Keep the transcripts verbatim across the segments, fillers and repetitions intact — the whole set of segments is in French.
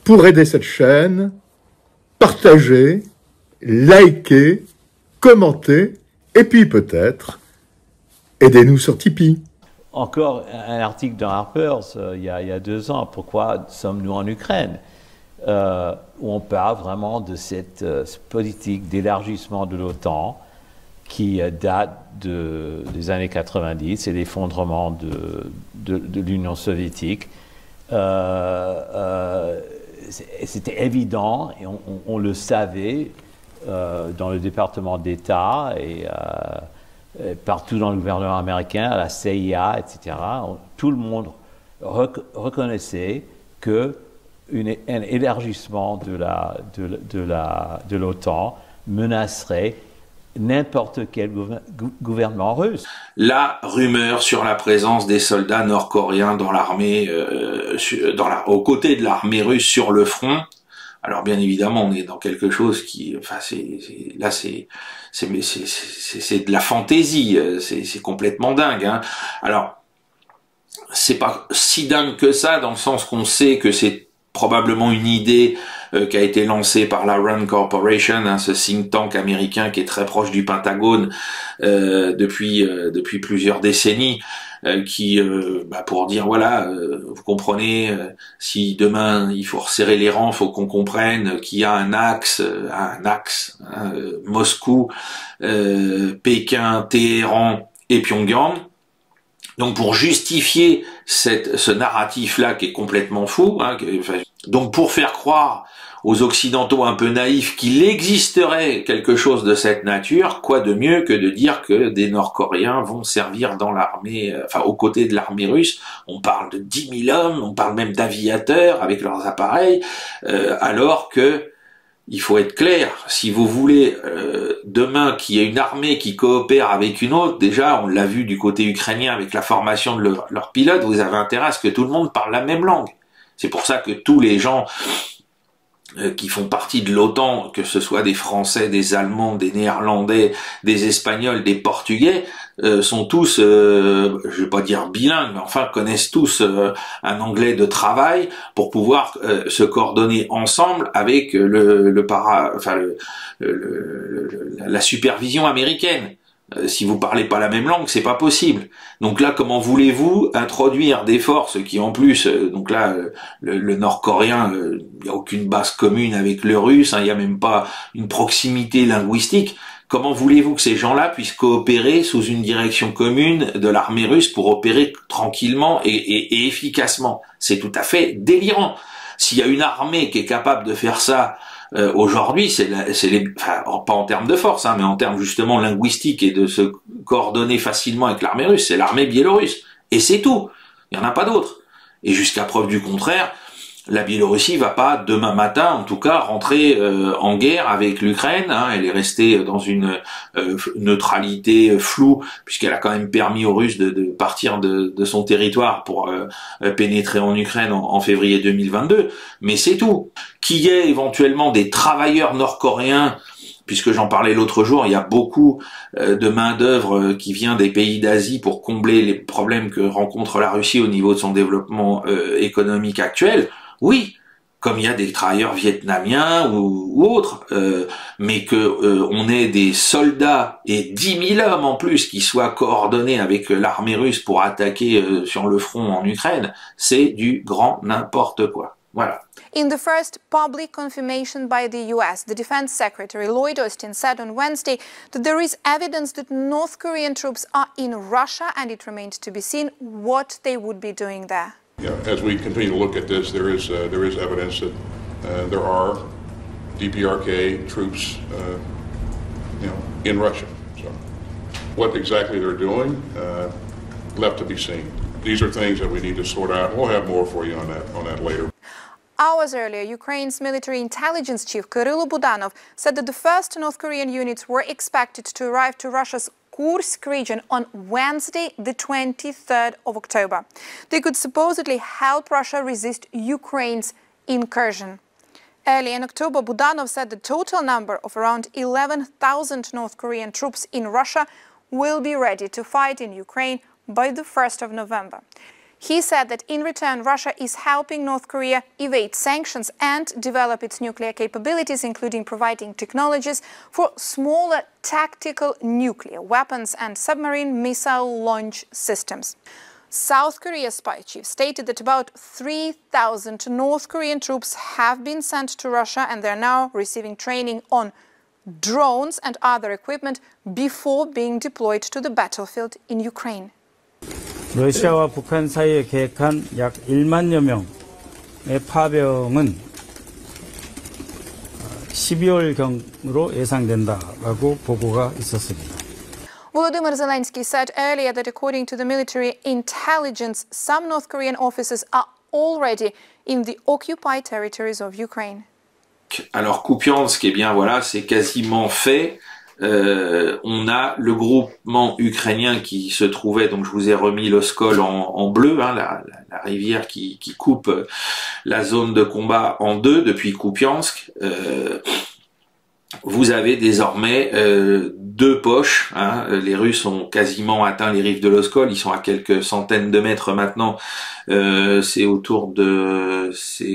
pour aider cette chaîne, partagez, likez, commentez, et puis peut-être, aidez-nous sur Tipeee. Encore un article dans Harper's euh, il, y a, il y a deux ans, pourquoi sommes-nous en Ukraine, euh, où on parle vraiment de cette euh, politique d'élargissement de l'OTAN qui euh, date de, des années quatre-vingt-dix et l'effondrement de, de, de l'Union soviétique. Euh, euh, C'était évident, et on, on, on le savait euh, dans le département d'État et euh, partout dans le gouvernement américain, à la C I A, et cetera. On, tout le monde rec reconnaissait que une, un élargissement de la, de, de la, de l'OTAN menacerait n'importe quel gouver gouvernement russe. La rumeur sur la présence des soldats nord-coréens dans l'armée, euh, dans la, aux côtés de l'armée russe sur le front. Alors bien évidemment, on est dans quelque chose qui, enfin, c'est là, c'est c'est c'est de la fantaisie, c'est complètement dingue. Hein. Alors, c'est pas si dingue que ça, dans le sens qu'on sait que c'est probablement une idée euh, qui a été lancée par la Rand Corporation, hein, ce think tank américain qui est très proche du Pentagone euh, depuis euh, depuis plusieurs décennies, euh, qui euh, bah, pour dire voilà, euh, vous comprenez, euh, si demain il faut resserrer les rangs, faut qu'on comprenne qu'il y a un axe, euh, un axe, hein, euh, Moscou, euh, Pékin, Téhéran et Pyongyang. Donc pour justifier cette, ce narratif-là qui est complètement fou, hein, enfin, donc pour faire croire aux Occidentaux un peu naïfs qu'il existerait quelque chose de cette nature, quoi de mieux que de dire que des Nord-Coréens vont servir dans l'armée, enfin aux côtés de l'armée russe. On parle de dix mille hommes, on parle même d'aviateurs avec leurs appareils, euh, alors que il faut être clair, si vous voulez euh, demain qu'il y ait une armée qui coopère avec une autre, déjà on l'a vu du côté ukrainien avec la formation de leurs leur pilotes, vous avez intérêt à ce que tout le monde parle la même langue. C'est pour ça que tous les gens euh, qui font partie de l'OTAN, que ce soit des Français, des Allemands, des Néerlandais, des Espagnols, des Portugais, euh, sont tous, euh, je vais pas dire bilingues, mais enfin connaissent tous euh, un anglais de travail pour pouvoir euh, se coordonner ensemble avec le, le para, enfin le, le, le, la supervision américaine. Euh, si vous parlez pas la même langue, c'est pas possible. Donc là, comment voulez-vous introduire des forces qui, en plus, euh, donc là, euh, le, le Nord-Coréen, il euh, n'y a aucune base commune avec le Russe, il hein, n'y a même pas une proximité linguistique. Comment voulez-vous que ces gens-là puissent coopérer sous une direction commune de l'armée russe pour opérer tranquillement et, et, et efficacement? C'est tout à fait délirant. S'il y a une armée qui est capable de faire ça Euh, aujourd'hui, c'est les, enfin, pas en termes de force, hein, mais en termes justement linguistiques et de se coordonner facilement avec l'armée russe, c'est l'armée biélorusse. Et c'est tout. Il n'y en a pas d'autre. Et jusqu'à preuve du contraire, la Biélorussie va pas demain matin, en tout cas, rentrer euh, en guerre avec l'Ukraine. Hein. Elle est restée dans une euh, neutralité floue, puisqu'elle a quand même permis aux Russes de, de partir de, de son territoire pour euh, pénétrer en Ukraine en, en février deux mille vingt-deux. Mais c'est tout. Qu'il y ait éventuellement des travailleurs nord-coréens, puisque j'en parlais l'autre jour, il y a beaucoup euh, de main-d'œuvre qui vient des pays d'Asie pour combler les problèmes que rencontre la Russie au niveau de son développement euh, économique actuel. Oui, comme il y a des travailleurs vietnamiens ou, ou autres, euh, mais que euh, on ait des soldats et dix mille hommes en plus qui soient coordonnés avec l'armée russe pour attaquer euh, sur le front en Ukraine, c'est du grand n'importe quoi. Voilà. In the first public confirmation by the U S, the Defense Secretary Lloyd Austin said on Wednesday that there is evidence that North Korean troops are in Russia, and it remains to be seen what they would be doing there. Yeah, as we continue to look at this, there is uh, there is evidence that uh, there are D P R K troops, uh, you know, in Russia. So, what exactly they're doing, uh, left to be seen. These are things that we need to sort out. We'll have more for you on that on that later. Hours earlier, Ukraine's military intelligence chief Kyrylo Budanov said that the first North Korean units were expected to arrive to Russia's Kursk region on Wednesday, the twenty-third of October. They could supposedly help Russia resist Ukraine's incursion. Early in October, Budanov said the total number of around eleven thousand North Korean troops in Russia will be ready to fight in Ukraine by the first of November. He said that in return, Russia is helping North Korea evade sanctions and develop its nuclear capabilities, including providing technologies for smaller tactical nuclear weapons and submarine missile launch systems. South Korea's spy chief stated that about three thousand North Korean troops have been sent to Russia and they're now receiving training on drones and other equipment before being deployed to the battlefield in Ukraine. 러시아와 북한 사이에 계획한 약 일만여 명의 파병은 십이월경으로 예상된다라고 보고가 있었습니다. Volodymyr Zelensky said earlier that according to the military intelligence, some North Korean officers are already in the occupied territories of Ukraine. Alors Kupiansk, eh bien voilà, c'est quasiment fait. Euh, on a le groupement ukrainien qui se trouvait, donc je vous ai remis l'Oskol en, en bleu, hein, la, la, la rivière qui, qui coupe la zone de combat en deux depuis Kupiansk. Euh, vous avez désormais euh, deux poches, hein. Les Russes ont quasiment atteint les rives de l'Oskol, ils sont à quelques centaines de mètres maintenant, euh, c'est autour de...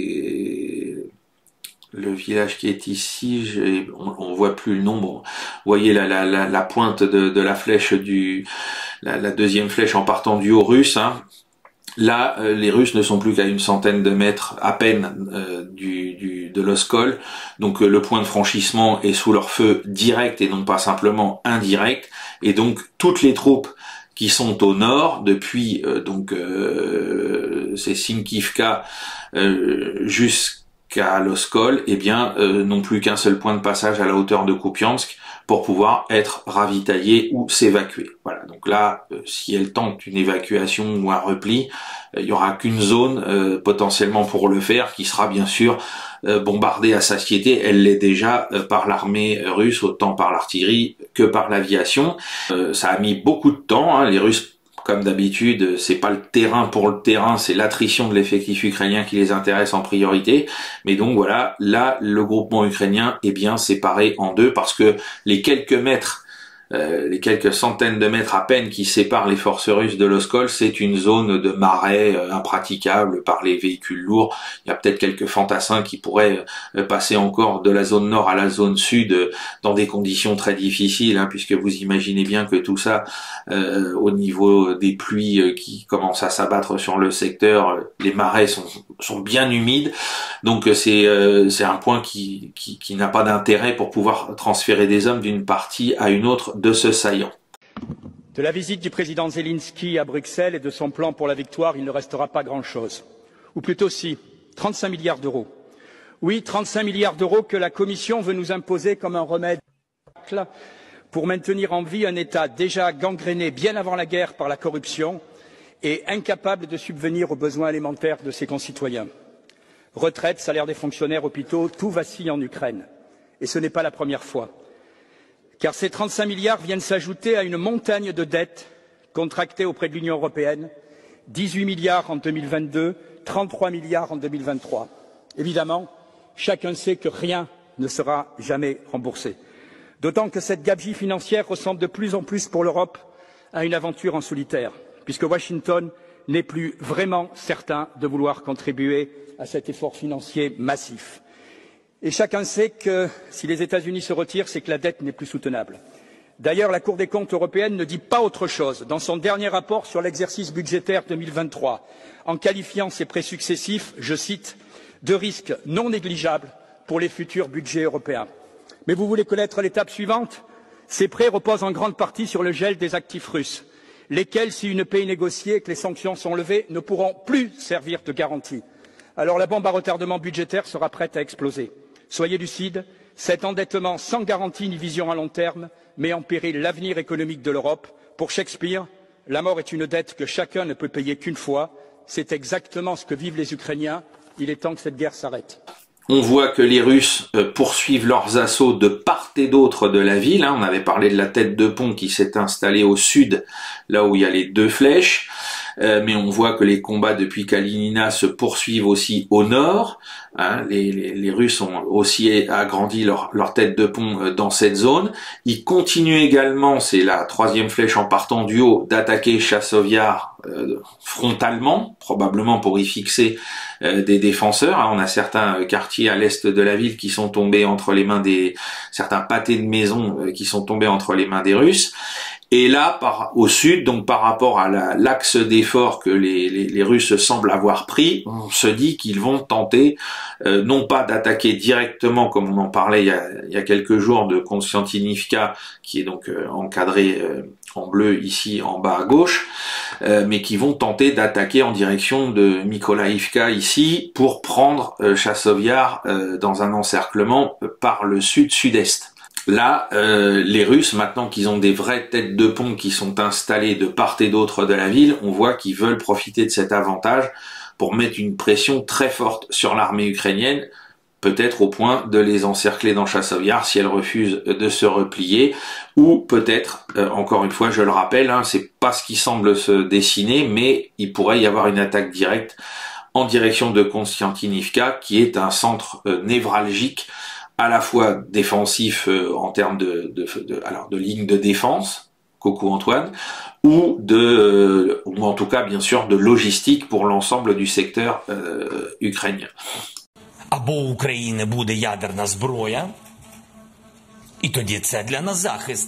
c'est le village qui est ici, on, on voit plus le nom. Bon, vous voyez la, la, la, la pointe de, de la flèche du, la, la deuxième flèche en partant du haut russe. Hein. Là, euh, les Russes ne sont plus qu'à une centaine de mètres à peine euh, du, du, de l'Oskol. Donc euh, le point de franchissement est sous leur feu direct et non pas simplement indirect. Et donc toutes les troupes qui sont au nord depuis euh, donc euh, c'est Sinkivka euh, jusqu'à qu'à l'Oskol, eh bien, euh, n'ont plus qu'un seul point de passage à la hauteur de Kupiansk pour pouvoir être ravitaillés ou s'évacuer. Voilà, donc là, euh, si elles tentent une évacuation ou un repli, euh, il y aura qu'une zone euh, potentiellement pour le faire, qui sera bien sûr euh, bombardée à satiété. Elle l'est déjà euh, par l'armée russe, autant par l'artillerie que par l'aviation. Euh, ça a mis beaucoup de temps, hein, les Russes. Comme d'habitude, c'est pas le terrain pour le terrain, c'est l'attrition de l'effectif ukrainien qui les intéresse en priorité. Mais donc voilà, là, le groupement ukrainien est bien séparé en deux parce que les quelques mètres, euh, les quelques centaines de mètres à peine qui séparent les forces russes de l'Oskol, c'est une zone de marais euh, impraticable par les véhicules lourds. Il y a peut-être quelques fantassins qui pourraient euh, passer encore de la zone nord à la zone sud euh, dans des conditions très difficiles, hein, puisque vous imaginez bien que tout ça, euh, au niveau des pluies euh, qui commencent à s'abattre sur le secteur, euh, les marais sont, sont bien humides. Donc euh, c'est euh, c'est un point qui, qui, qui n'a pas d'intérêt pour pouvoir transférer des hommes d'une partie à une autre de ce saillant. De la visite du président Zelensky à Bruxelles et de son plan pour la victoire, il ne restera pas grand-chose. Ou plutôt si, trente-cinq milliards d'euros. Oui, trente-cinq milliards d'euros que la Commission veut nous imposer comme un remède pour maintenir en vie un État déjà gangréné bien avant la guerre par la corruption et incapable de subvenir aux besoins élémentaires de ses concitoyens. Retraite, salaire des fonctionnaires, hôpitaux, tout vacille en Ukraine. Et ce n'est pas la première fois. Car ces trente-cinq milliards viennent s'ajouter à une montagne de dettes contractées auprès de l'Union européenne, dix-huit milliards en deux mille vingt-deux, trente-trois milliards en deux mille vingt-trois. Évidemment, chacun sait que rien ne sera jamais remboursé. D'autant que cette gabegie financière ressemble de plus en plus pour l'Europe à une aventure en solitaire, puisque Washington n'est plus vraiment certain de vouloir contribuer à cet effort financier massif. Et chacun sait que si les États-Unis se retirent, c'est que la dette n'est plus soutenable. D'ailleurs, la Cour des comptes européenne ne dit pas autre chose dans son dernier rapport sur l'exercice budgétaire deux mille vingt-trois, en qualifiant ces prêts successifs, je cite, de risques non négligeables pour les futurs budgets européens. Mais vous voulez connaître l'étape suivante? Ces prêts reposent en grande partie sur le gel des actifs russes, lesquels, si une paix est négociée et que les sanctions sont levées, ne pourront plus servir de garantie. Alors la bombe à retardement budgétaire sera prête à exploser. Soyez lucides, cet endettement sans garantie ni vision à long terme met en péril l'avenir économique de l'Europe. Pour Shakespeare, la mort est une dette que chacun ne peut payer qu'une fois. C'est exactement ce que vivent les Ukrainiens. Il est temps que cette guerre s'arrête. On voit que les Russes euh, poursuivent leurs assauts de part et d'autre de la ville. Hein. On avait parlé de la tête de pont qui s'est installée au sud, là où il y a les deux flèches. euh, mais on voit que les combats depuis Kalinina se poursuivent aussi au nord. Hein, les, les, les Russes ont aussi agrandi leur, leur tête de pont dans cette zone. Ils continuent également, c'est la troisième flèche en partant du haut, d'attaquer Chasov-Yar euh, frontalement, probablement pour y fixer euh, des défenseurs. Hein, on a certains quartiers à l'est de la ville qui sont tombés entre les mains des... certains pâtés de maisons euh, qui sont tombés entre les mains des Russes. Et là, par, au sud, donc par rapport à l'axe d'effort que les, les, les Russes semblent avoir pris, on se dit qu'ils vont tenter euh, non pas d'attaquer directement, comme on en parlait il y a, il y a quelques jours, de Konstantinivka, qui est donc euh, encadré euh, en bleu ici en bas à gauche, euh, mais qui vont tenter d'attaquer en direction de Mykolaïvka ici pour prendre euh, Chasov-Yar euh, dans un encerclement par le sud-sud-est. Là, euh, les Russes, maintenant qu'ils ont des vraies têtes de pont qui sont installées de part et d'autre de la ville, on voit qu'ils veulent profiter de cet avantage pour mettre une pression très forte sur l'armée ukrainienne, peut-être au point de les encercler dans Chasov-Yar si elle refuse de se replier, ou peut-être, euh, encore une fois, je le rappelle, hein, c'est pas ce qui semble se dessiner, mais il pourrait y avoir une attaque directe en direction de Konstantinivka, qui est un centre euh, névralgique à la fois défensif euh, en termes de, de, de, alors de ligne de défense, coucou Antoine, ou de, euh, ou en tout cas bien sûr de logistique pour l'ensemble du secteur euh, ukrainien. Або у України буде ядерна зброя, і тоді це для нас захист.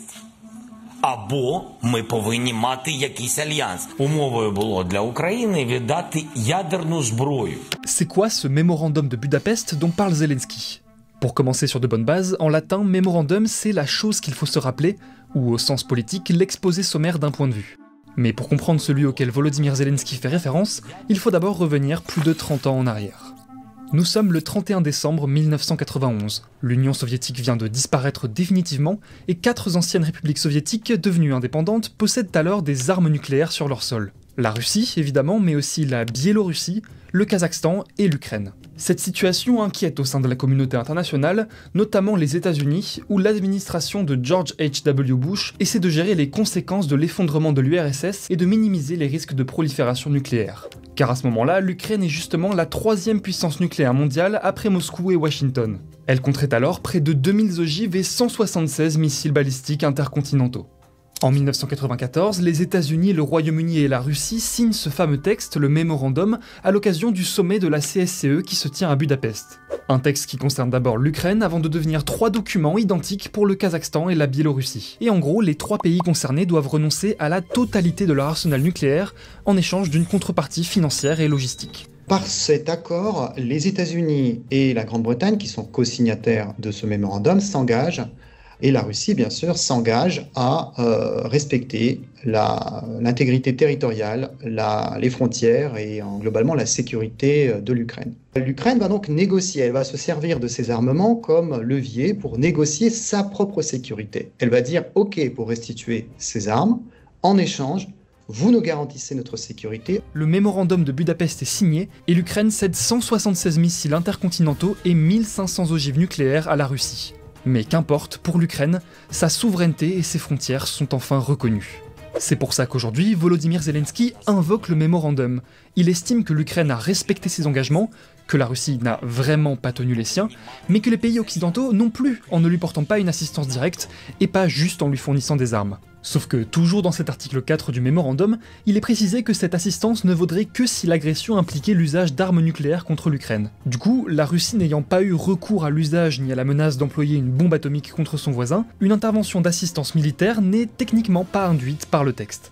Або ми повинні мати якийсь альянс. Умовою було для України віддати ядерну зброю. C'est quoi ce mémorandum de Budapest dont parle Zelensky? Pour commencer sur de bonnes bases, en latin, mémorandum, c'est la chose qu'il faut se rappeler, ou au sens politique, l'exposé sommaire d'un point de vue. Mais pour comprendre celui auquel Volodymyr Zelensky fait référence, il faut d'abord revenir plus de trente ans en arrière. Nous sommes le trente et un décembre mille neuf cent quatre-vingt-onze. L'Union soviétique vient de disparaître définitivement et quatre anciennes républiques soviétiques devenues indépendantes possèdent alors des armes nucléaires sur leur sol. La Russie, évidemment, mais aussi la Biélorussie, le Kazakhstan et l'Ukraine. Cette situation inquiète au sein de la communauté internationale, notamment les États-Unis, où l'administration de George H W Bush essaie de gérer les conséquences de l'effondrement de l'U R S S et de minimiser les risques de prolifération nucléaire. Car à ce moment-là, l'Ukraine est justement la troisième puissance nucléaire mondiale après Moscou et Washington. Elle compterait alors près de deux mille ogives et cent soixante-seize missiles balistiques intercontinentaux. En mille neuf cent quatre-vingt-quatorze, les États-Unis, le Royaume-Uni et la Russie signent ce fameux texte, le mémorandum, à l'occasion du sommet de la C S C E qui se tient à Budapest. Un texte qui concerne d'abord l'Ukraine avant de devenir trois documents identiques pour le Kazakhstan et la Biélorussie. Et en gros, les trois pays concernés doivent renoncer à la totalité de leur arsenal nucléaire en échange d'une contrepartie financière et logistique. Par cet accord, les États-Unis et la Grande-Bretagne, qui sont co-signataires de ce mémorandum, s'engagent, et la Russie, bien sûr, s'engage à euh, respecter l'intégrité territoriale, la, les frontières et en, globalement la sécurité de l'Ukraine. L'Ukraine va donc négocier, elle va se servir de ces armements comme levier pour négocier sa propre sécurité. Elle va dire « OK pour restituer ces armes, en échange, vous nous garantissez notre sécurité. » Le mémorandum de Budapest est signé et l'Ukraine cède cent soixante-seize missiles intercontinentaux et mille cinq cents ogives nucléaires à la Russie. Mais qu'importe, pour l'Ukraine, sa souveraineté et ses frontières sont enfin reconnues. C'est pour ça qu'aujourd'hui, Volodymyr Zelensky invoque le mémorandum. Il estime que l'Ukraine a respecté ses engagements, que la Russie n'a vraiment pas tenu les siens, mais que les pays occidentaux non plus, en ne lui portant pas une assistance directe, et pas juste en lui fournissant des armes. Sauf que, toujours dans cet article quatre du mémorandum, il est précisé que cette assistance ne vaudrait que si l'agression impliquait l'usage d'armes nucléaires contre l'Ukraine. Du coup, la Russie n'ayant pas eu recours à l'usage ni à la menace d'employer une bombe atomique contre son voisin, une intervention d'assistance militaire n'est techniquement pas induite par le texte.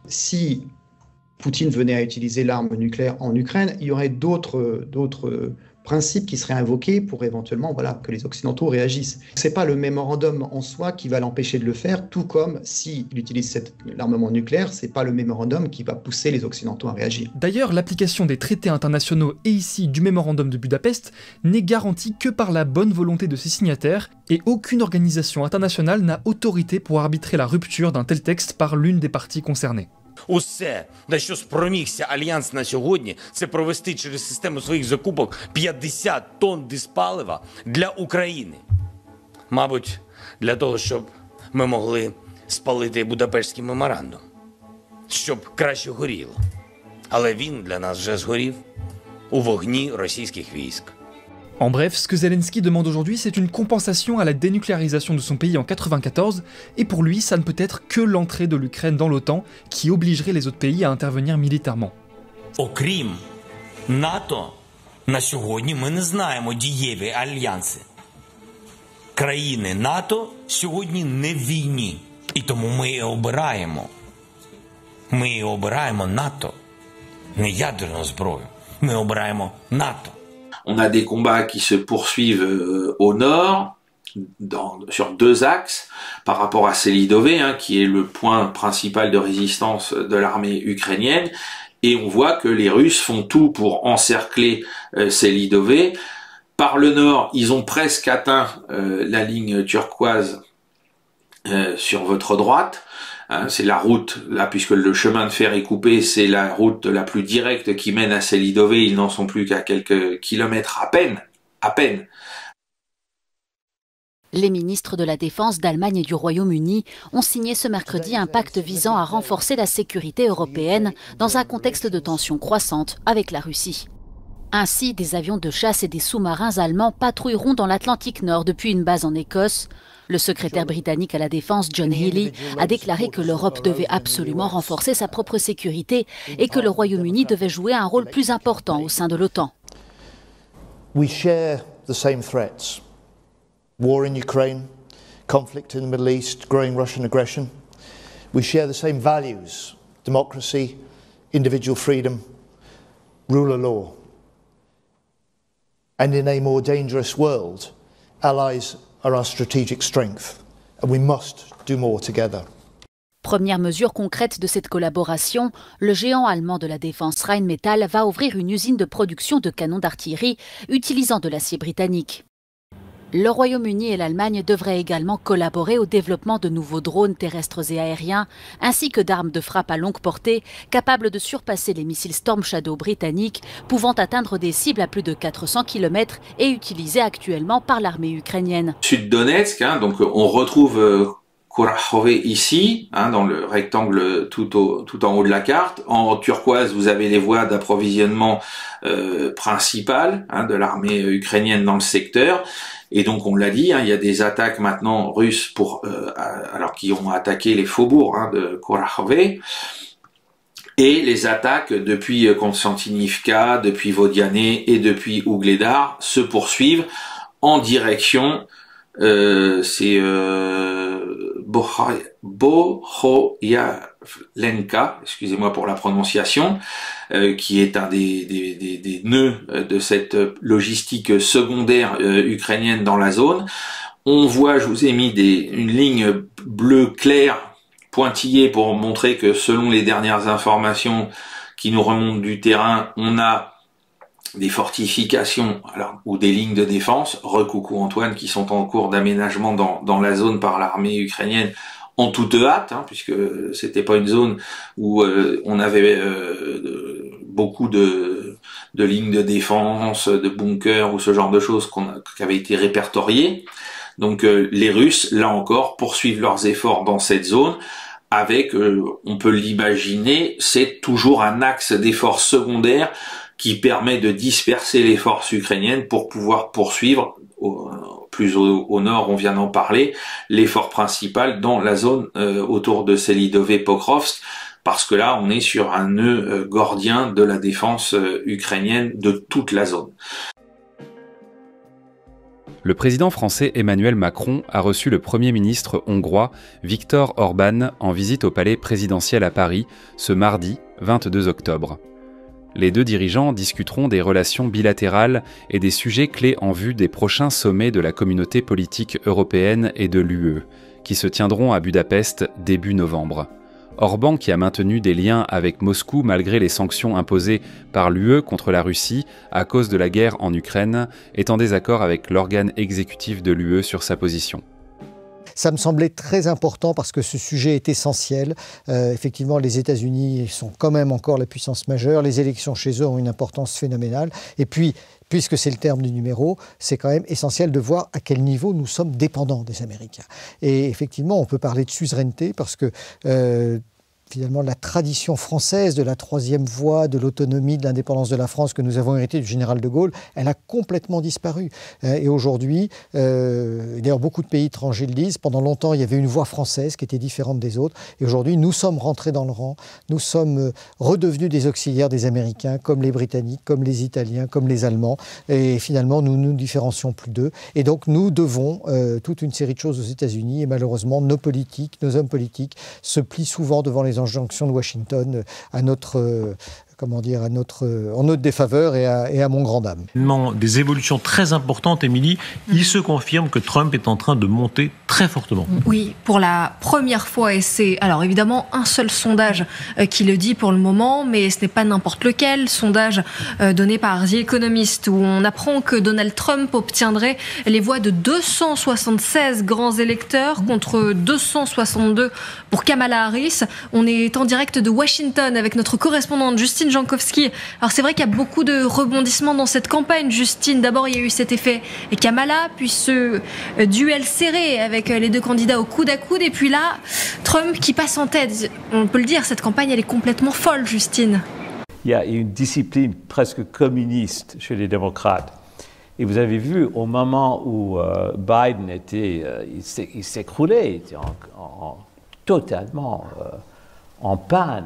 Si Poutine venait à utiliser l'arme nucléaire en Ukraine, il y aurait d'autres d'autres principes qui seraient invoqués pour éventuellement voilà, que les Occidentaux réagissent. Ce n'est pas le mémorandum en soi qui va l'empêcher de le faire, tout comme s'il utilise l'armement nucléaire, ce n'est pas le mémorandum qui va pousser les Occidentaux à réagir. D'ailleurs, l'application des traités internationaux et ici du mémorandum de Budapest n'est garantie que par la bonne volonté de ses signataires et aucune organisation internationale n'a autorité pour arbitrer la rupture d'un tel texte par l'une des parties concernées. Усе, на що спромігся Альянс на сьогодні, це провести через систему своїх закупок п'ятдесят тонн диспалива для України. Мабуть, для того, щоб ми могли спалити Будапештський меморандум. Щоб краще горіло. Але він для нас вже згорів у вогні російських військ. En bref, ce que Zelensky demande aujourd'hui, c'est une compensation à la dénucléarisation de son pays en quatre-vingt-quatorze, et pour lui, ça ne peut être que l'entrée de l'Ukraine dans l'OTAN qui obligerait les autres pays à intervenir militairement. Окрім НАТО, на сьогодні ми не знаємо дієві альянси. Країни НАТО сьогодні не в війні, і тому ми і обираємо. Ми і обираємо НАТО, не ядерну зброю. Ми обираємо НАТО. On a des combats qui se poursuivent euh, au nord, dans, sur deux axes, par rapport à Selidové, hein, qui est le point principal de résistance de l'armée ukrainienne, et on voit que les Russes font tout pour encercler euh, Selidové. Par le nord, ils ont presque atteint euh, la ligne turquoise euh, sur votre droite. Hein, c'est la route, là, puisque le chemin de fer est coupé, c'est la route la plus directe qui mène à Selidové. Ils n'en sont plus qu'à quelques kilomètres à peine, à peine. Les ministres de la Défense d'Allemagne et du Royaume-Uni ont signé ce mercredi un pacte visant à renforcer la sécurité européenne dans un contexte de tensions croissantes avec la Russie. Ainsi, des avions de chasse et des sous-marins allemands patrouilleront dans l'Atlantique Nord depuis une base en Écosse. Le secrétaire britannique à la Défense, John Healey, a déclaré que l'Europe devait absolument renforcer sa propre sécurité et que le Royaume-Uni devait jouer un rôle plus important au sein de l'OTAN. We share the same threats. War in Ukraine, conflict in the Middle East, growing Russian aggression. We share the same values: democracy, individual freedom, rule of law. And in a more dangerous world, allies are our strategic strength, and we must do more together. Première mesure concrète de cette collaboration, le géant allemand de la défense Rheinmetall va ouvrir une usine de production de canons d'artillerie utilisant de l'acier britannique. Le Royaume-Uni et l'Allemagne devraient également collaborer au développement de nouveaux drones terrestres et aériens, ainsi que d'armes de frappe à longue portée, capables de surpasser les missiles Storm Shadow britanniques, pouvant atteindre des cibles à plus de quatre cents kilomètres et utilisées actuellement par l'armée ukrainienne. Sud Donetsk, hein, donc on retrouve euh, Kurakhove ici, hein, dans le rectangle tout, au, tout en haut de la carte. En turquoise, vous avez les voies d'approvisionnement euh, principales, hein, de l'armée ukrainienne dans le secteur. Et donc on l'a dit, hein, il y a des attaques maintenant russes pour, euh, alors qui ont attaqué les faubourgs, hein, de Kurakhove, et les attaques depuis Konstantinivka, depuis Vodiane et depuis Ougledar se poursuivent en direction, euh, c'est euh, Bohoyavlenka, excusez-moi pour la prononciation, euh, qui est un des, des, des, des nœuds de cette logistique secondaire euh, ukrainienne dans la zone. On voit, je vous ai mis des, une ligne bleue claire pointillée pour montrer que selon les dernières informations qui nous remontent du terrain, on a des fortifications alors, ou des lignes de défense, recoucou Antoine, qui sont en cours d'aménagement dans, dans la zone par l'armée ukrainienne en toute hâte, hein, puisque c'était pas une zone où euh, on avait euh, beaucoup de, de lignes de défense, de bunkers ou ce genre de choses qu'on a, qui avaient été répertoriées. Donc euh, les Russes, là encore, poursuivent leurs efforts dans cette zone avec, euh, on peut l'imaginer, c'est toujours un axe d'efforts secondaire qui permet de disperser les forces ukrainiennes pour pouvoir poursuivre, au, plus au, au nord, on vient d'en parler, l'effort principal dans la zone euh, autour de Selidové-Pokrovsk, parce que là, on est sur un nœud euh, gordien de la défense euh, ukrainienne de toute la zone. Le président français Emmanuel Macron a reçu le Premier ministre hongrois Viktor Orban en visite au palais présidentiel à Paris ce mardi vingt-deux octobre. Les deux dirigeants discuteront des relations bilatérales et des sujets clés en vue des prochains sommets de la communauté politique européenne et de l'U E, qui se tiendront à Budapest début novembre. Orban, qui a maintenu des liens avec Moscou malgré les sanctions imposées par l'U E contre la Russie à cause de la guerre en Ukraine, est en désaccord avec l'organe exécutif de l'U E sur sa position. Ça me semblait très important parce que ce sujet est essentiel. Euh, effectivement, les États-Unis sont quand même encore la puissance majeure. Les élections chez eux ont une importance phénoménale. Et puis, puisque c'est le terme du numéro, c'est quand même essentiel de voir à quel niveau nous sommes dépendants des Américains. Et effectivement, on peut parler de suzeraineté parce que... Euh, finalement la tradition française de la troisième voie, de l'autonomie, de l'indépendance de la France que nous avons hérité du général de Gaulle, elle a complètement disparu. Et aujourd'hui, euh, d'ailleurs beaucoup de pays étrangers le disent, pendant longtemps il y avait une voie française qui était différente des autres. Et aujourd'hui, nous sommes rentrés dans le rang, nous sommes redevenus des auxiliaires des Américains, comme les Britanniques, comme les Italiens, comme les Allemands. Et finalement, nous ne nous différencions plus d'eux. Et donc, nous devons euh, toute une série de choses aux États-Unis. Et malheureusement, nos politiques, nos hommes politiques se plient souvent devant les injonctions de Washington à notre... Euh, comment dire, à notre, en notre défaveur et à, et à mon grand dame. Des évolutions très importantes, Émilie. Il se confirme que Trump est en train de monter très fortement. Oui, pour la première fois. Et c'est alors évidemment un seul sondage euh, qui le dit pour le moment, mais ce n'est pas n'importe lequel. Sondage euh, donné par The Economist, où on apprend que Donald Trump obtiendrait les voix de deux cent soixante-seize grands électeurs contre deux cent soixante-deux pour Kamala Harris. On est en direct de Washington avec notre correspondante Justine Jankowski. Alors c'est vrai qu'il y a beaucoup de rebondissements dans cette campagne, Justine. D'abord, il y a eu cet effet Kamala, puis ce duel serré avec les deux candidats au coude à coude, et puis là, Trump qui passe en tête. On peut le dire, cette campagne, elle est complètement folle, Justine. Il y a une discipline presque communiste chez les démocrates. Et vous avez vu, au moment où euh, Biden était, euh, il s'écroulait, il était en, en, totalement euh, en panne.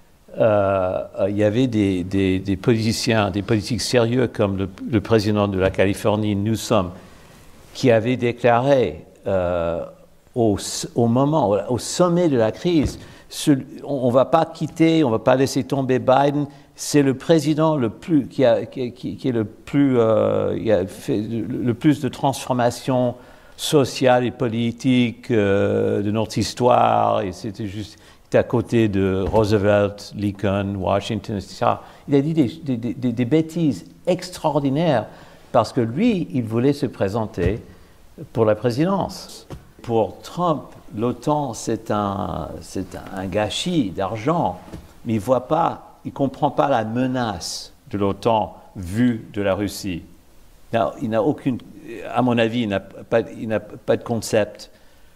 Euh, il y avait des, des, des politiciens, des politiques sérieux comme le, le président de la Californie, Newsom, qui avait déclaré euh, au, au moment, au sommet de la crise, ce, on ne va pas quitter, on ne va pas laisser tomber Biden. C'est le président le plus, qui, a, qui, qui est le plus, euh, il a fait le, le plus de transformations sociales et politiques euh, de notre histoire. Et c'était juste à côté de Roosevelt, Lincoln, Washington, et cetera. Il a dit des, des, des, des bêtises extraordinaires parce que lui, il voulait se présenter pour la présidence. Pour Trump, l'OTAN, c'est un, c'est un gâchis d'argent, mais il voit pas, il comprend pas la menace de l'OTAN vue de la Russie. Il n'a aucune, à mon avis, il n'a pas, il n'a pas de concept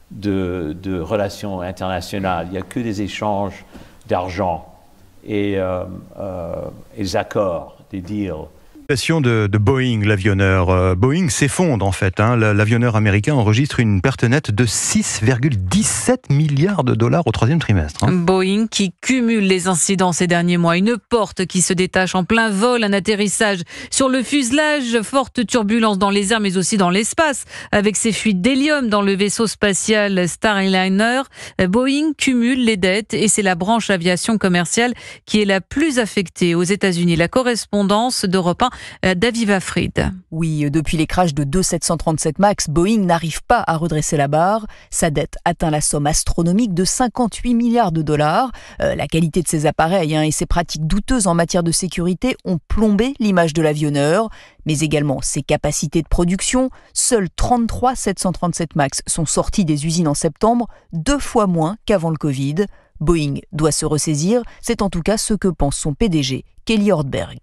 De, de relations internationales. Il n'y a que des échanges d'argent et, euh, euh, et des accords, des deals. De, de Boeing, l'avionneur. Euh, Boeing s'effondre en fait. Hein. L'avionneur américain enregistre une perte nette de six virgule dix-sept milliards de dollars au troisième trimestre. Hein. Boeing qui cumule les incidents ces derniers mois. Une porte qui se détache en plein vol, un atterrissage sur le fuselage, forte turbulence dans les airs mais aussi dans l'espace avec ses fuites d'hélium dans le vaisseau spatial Starliner. Boeing cumule les dettes et c'est la branche aviation commerciale qui est la plus affectée aux États-Unis. La correspondance d'Europe un d'Aviva Fried. Oui, depuis les crashs de deux sept cent trente-sept MAX, Boeing n'arrive pas à redresser la barre. Sa dette atteint la somme astronomique de cinquante-huit milliards de dollars. Euh, la qualité de ses appareils hein, et ses pratiques douteuses en matière de sécurité ont plombé l'image de l'avionneur, mais également ses capacités de production. Seuls trente-trois sept cent trente-sept MAX sont sortis des usines en septembre, deux fois moins qu'avant le Covid. Boeing doit se ressaisir, c'est en tout cas ce que pense son P D G, Kelly Ortberg.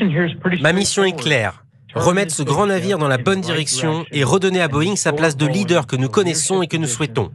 Ma mission est claire, remettre ce grand navire dans la bonne direction et redonner à Boeing sa place de leader que nous connaissons et que nous souhaitons.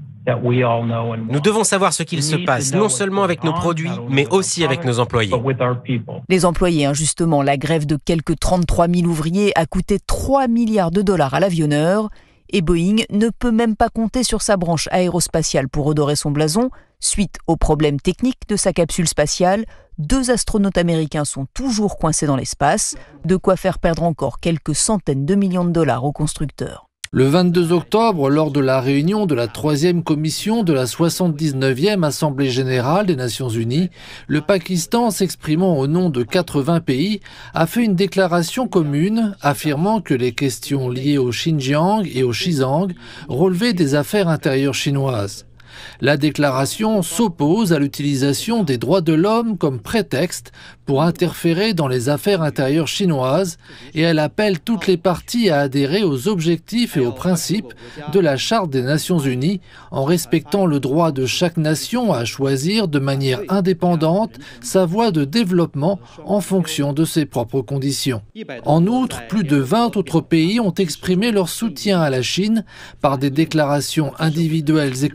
Nous devons savoir ce qu'il se passe, non seulement avec nos produits, mais aussi avec nos employés. Les employés, hein, justement, la grève de quelques trente-trois mille ouvriers a coûté trois milliards de dollars à l'avionneur. Et Boeing ne peut même pas compter sur sa branche aérospatiale pour redorer son blason. Suite aux problèmes techniques de sa capsule spatiale, deux astronautes américains sont toujours coincés dans l'espace, de quoi faire perdre encore quelques centaines de millions de dollars aux constructeurs. Le vingt-deux octobre, lors de la réunion de la troisième commission de la soixante-dix-neuvième Assemblée générale des Nations unies, le Pakistan, s'exprimant au nom de quatre-vingts pays, a fait une déclaration commune affirmant que les questions liées au Xinjiang et au Xizang relevaient des affaires intérieures chinoises. La déclaration s'oppose à l'utilisation des droits de l'homme comme prétexte pour interférer dans les affaires intérieures chinoises et elle appelle toutes les parties à adhérer aux objectifs et aux principes de la Charte des Nations Unies en respectant le droit de chaque nation à choisir de manière indépendante sa voie de développement en fonction de ses propres conditions. En outre, plus de vingt autres pays ont exprimé leur soutien à la Chine par des déclarations individuelles et collectives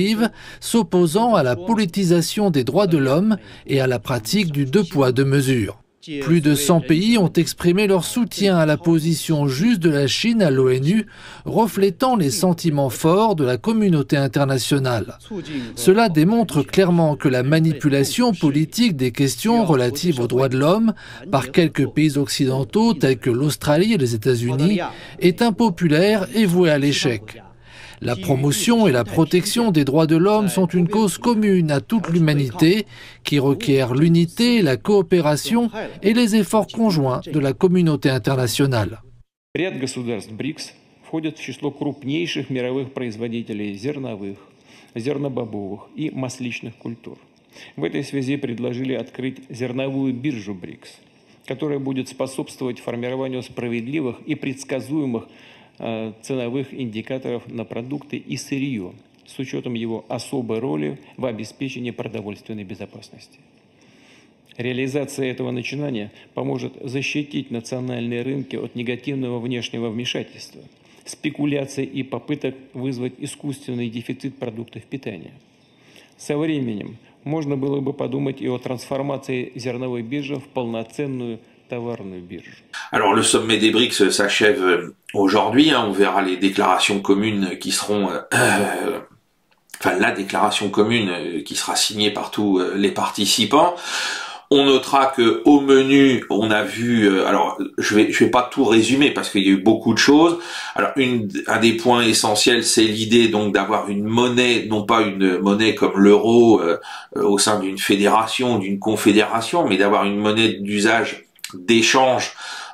initiative s'opposant à la politisation des droits de l'homme et à la pratique du deux poids deux mesures. Plus de cent pays ont exprimé leur soutien à la position juste de la Chine à l'ONU, reflétant les sentiments forts de la communauté internationale. Cela démontre clairement que la manipulation politique des questions relatives aux droits de l'homme par quelques pays occidentaux tels que l'Australie et les États-Unis est impopulaire et vouée à l'échec. La promotion et la protection des droits de l'homme sont une cause commune à toute l'humanité qui requiert l'unité, la coopération et les efforts conjoints de la communauté internationale. Ряд государств БРИКС входят в число крупнейших мировых производителей зерновых, зернобобовых и масличных культур. В этой связи предложили открыть зерновую биржу БРИКС, которая будет способствовать формированию справедливых и предсказуемых ценовых индикаторов на продукты и сырье, с учетом его особой роли в обеспечении продовольственной безопасности. Реализация этого начинания поможет защитить национальные рынки от негативного внешнего вмешательства, спекуляций и попыток вызвать искусственный дефицит продуктов питания. Со временем можно было бы подумать и о трансформации зерновой биржи в полноценную товарную биржу. Alors le sommet des BRICS s'achève aujourd'hui, hein, on verra les déclarations communes qui seront, euh, euh, enfin la déclaration commune qui sera signée par tous les participants. On notera que au menu, on a vu, euh, alors je vais je vais pas tout résumer parce qu'il y a eu beaucoup de choses. Alors une, un des points essentiels, c'est l'idée donc d'avoir une monnaie, non pas une monnaie comme l'euro euh, au sein d'une fédération, d'une confédération, mais d'avoir une monnaie d'usage d'échange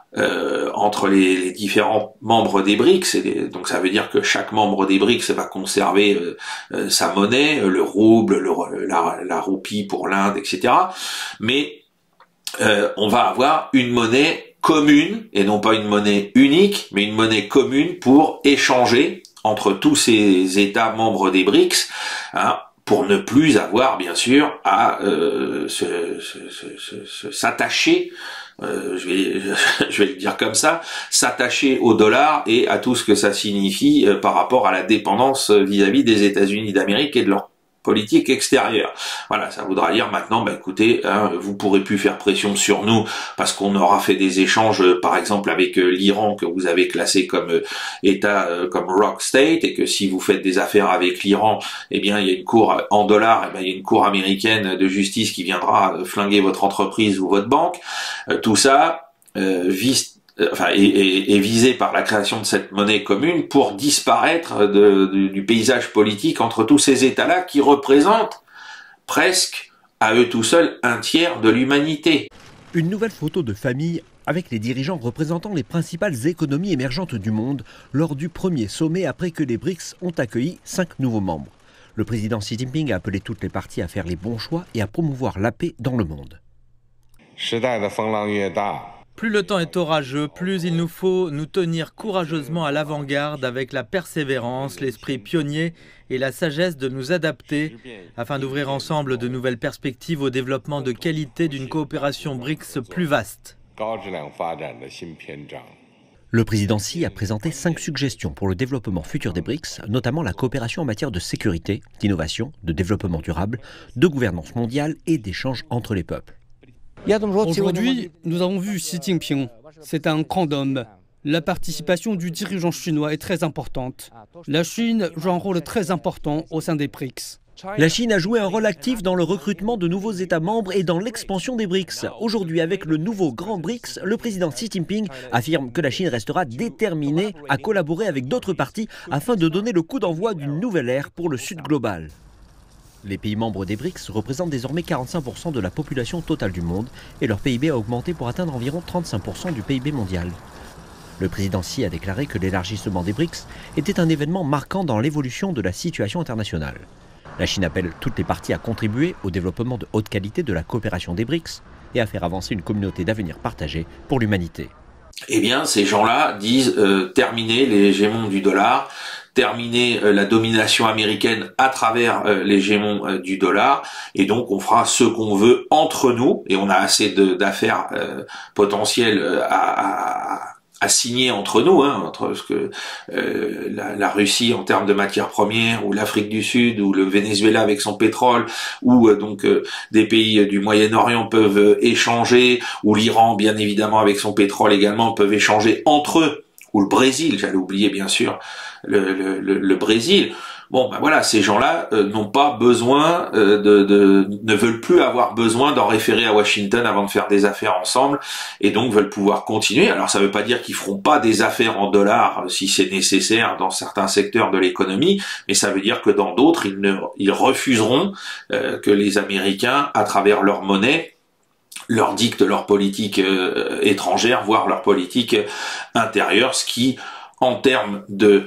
euh, entre les, les différents membres des BRICS. Et les, donc ça veut dire que chaque membre des BRICS va conserver euh, euh, sa monnaie, le rouble, le, la, la roupie pour l'Inde, et cetera. Mais euh, on va avoir une monnaie commune, et non pas une monnaie unique, mais une monnaie commune pour échanger entre tous ces États membres des BRICS, hein, pour ne plus avoir, bien sûr, à euh, se, se, se, se, se, s'attacher, euh, je vais, je vais le dire comme ça, s'attacher au dollar et à tout ce que ça signifie euh, par rapport à la dépendance vis-à-vis des États-Unis d'Amérique et de leur politique extérieure. Voilà, ça voudra dire maintenant, bah écoutez, hein, vous pourrez plus faire pression sur nous parce qu'on aura fait des échanges, euh, par exemple avec euh, l'Iran que vous avez classé comme euh, État, euh, comme rock state, et que si vous faites des affaires avec l'Iran, eh bien il y a une cour en dollars, eh bien il y a une cour américaine de justice qui viendra euh, flinguer votre entreprise ou votre banque. Euh, tout ça euh, vise Enfin, est, est, est visé par la création de cette monnaie commune pour disparaître de, de, du paysage politique entre tous ces États-là qui représentent presque à eux tout seuls un tiers de l'humanité. Une nouvelle photo de famille avec les dirigeants représentant les principales économies émergentes du monde lors du premier sommet après que les BRICS ont accueilli cinq nouveaux membres. Le président Xi Jinping a appelé toutes les parties à faire les bons choix et à promouvoir la paix dans le monde. Plus le temps est orageux, plus il nous faut nous tenir courageusement à l'avant-garde avec la persévérance, l'esprit pionnier et la sagesse de nous adapter afin d'ouvrir ensemble de nouvelles perspectives au développement de qualité d'une coopération BRICS plus vaste. Le président Xi a présenté cinq suggestions pour le développement futur des BRICS, notamment la coopération en matière de sécurité, d'innovation, de développement durable, de gouvernance mondiale et d'échanges entre les peuples. Aujourd'hui, nous avons vu Xi Jinping. C'est un grand homme. La participation du dirigeant chinois est très importante. La Chine joue un rôle très important au sein des BRICS. La Chine a joué un rôle actif dans le recrutement de nouveaux États membres et dans l'expansion des BRICS. Aujourd'hui, avec le nouveau Grand BRICS, le président Xi Jinping affirme que la Chine restera déterminée à collaborer avec d'autres parties afin de donner le coup d'envoi d'une nouvelle ère pour le Sud global. Les pays membres des BRICS représentent désormais quarante-cinq pour cent de la population totale du monde et leur P I B a augmenté pour atteindre environ trente-cinq pour cent du P I B mondial. Le président Xi a déclaré que l'élargissement des BRICS était un événement marquant dans l'évolution de la situation internationale. La Chine appelle toutes les parties à contribuer au développement de haute qualité de la coopération des BRICS et à faire avancer une communauté d'avenir partagée pour l'humanité. Eh bien, ces gens-là disent euh, terminer l'hégémon du dollar, terminer euh, la domination américaine à travers euh, l'hégémon euh, du dollar, et donc on fera ce qu'on veut entre nous, et on a assez d'affaires euh, potentielles euh, à, à, à signer entre nous, hein, entre ce que euh, la, la Russie en termes de matières premières, ou l'Afrique du Sud, ou le Venezuela avec son pétrole, ou euh, donc euh, des pays du Moyen-Orient peuvent euh, échanger, ou l'Iran bien évidemment avec son pétrole également peuvent échanger entre eux, ou le Brésil, j'allais oublier bien sûr le, le, le, le Brésil. Bon, ben voilà, ces gens-là euh, n'ont pas besoin euh, de, de, ne veulent plus avoir besoin d'en référer à Washington avant de faire des affaires ensemble, et donc veulent pouvoir continuer. Alors, ça ne veut pas dire qu'ils feront pas des affaires en dollars euh, si c'est nécessaire dans certains secteurs de l'économie, mais ça veut dire que dans d'autres, ils ne, ils refuseront euh, que les Américains, à travers leur monnaie, leur dictent leur politique euh, étrangère, voire leur politique intérieure, ce qui, en termes de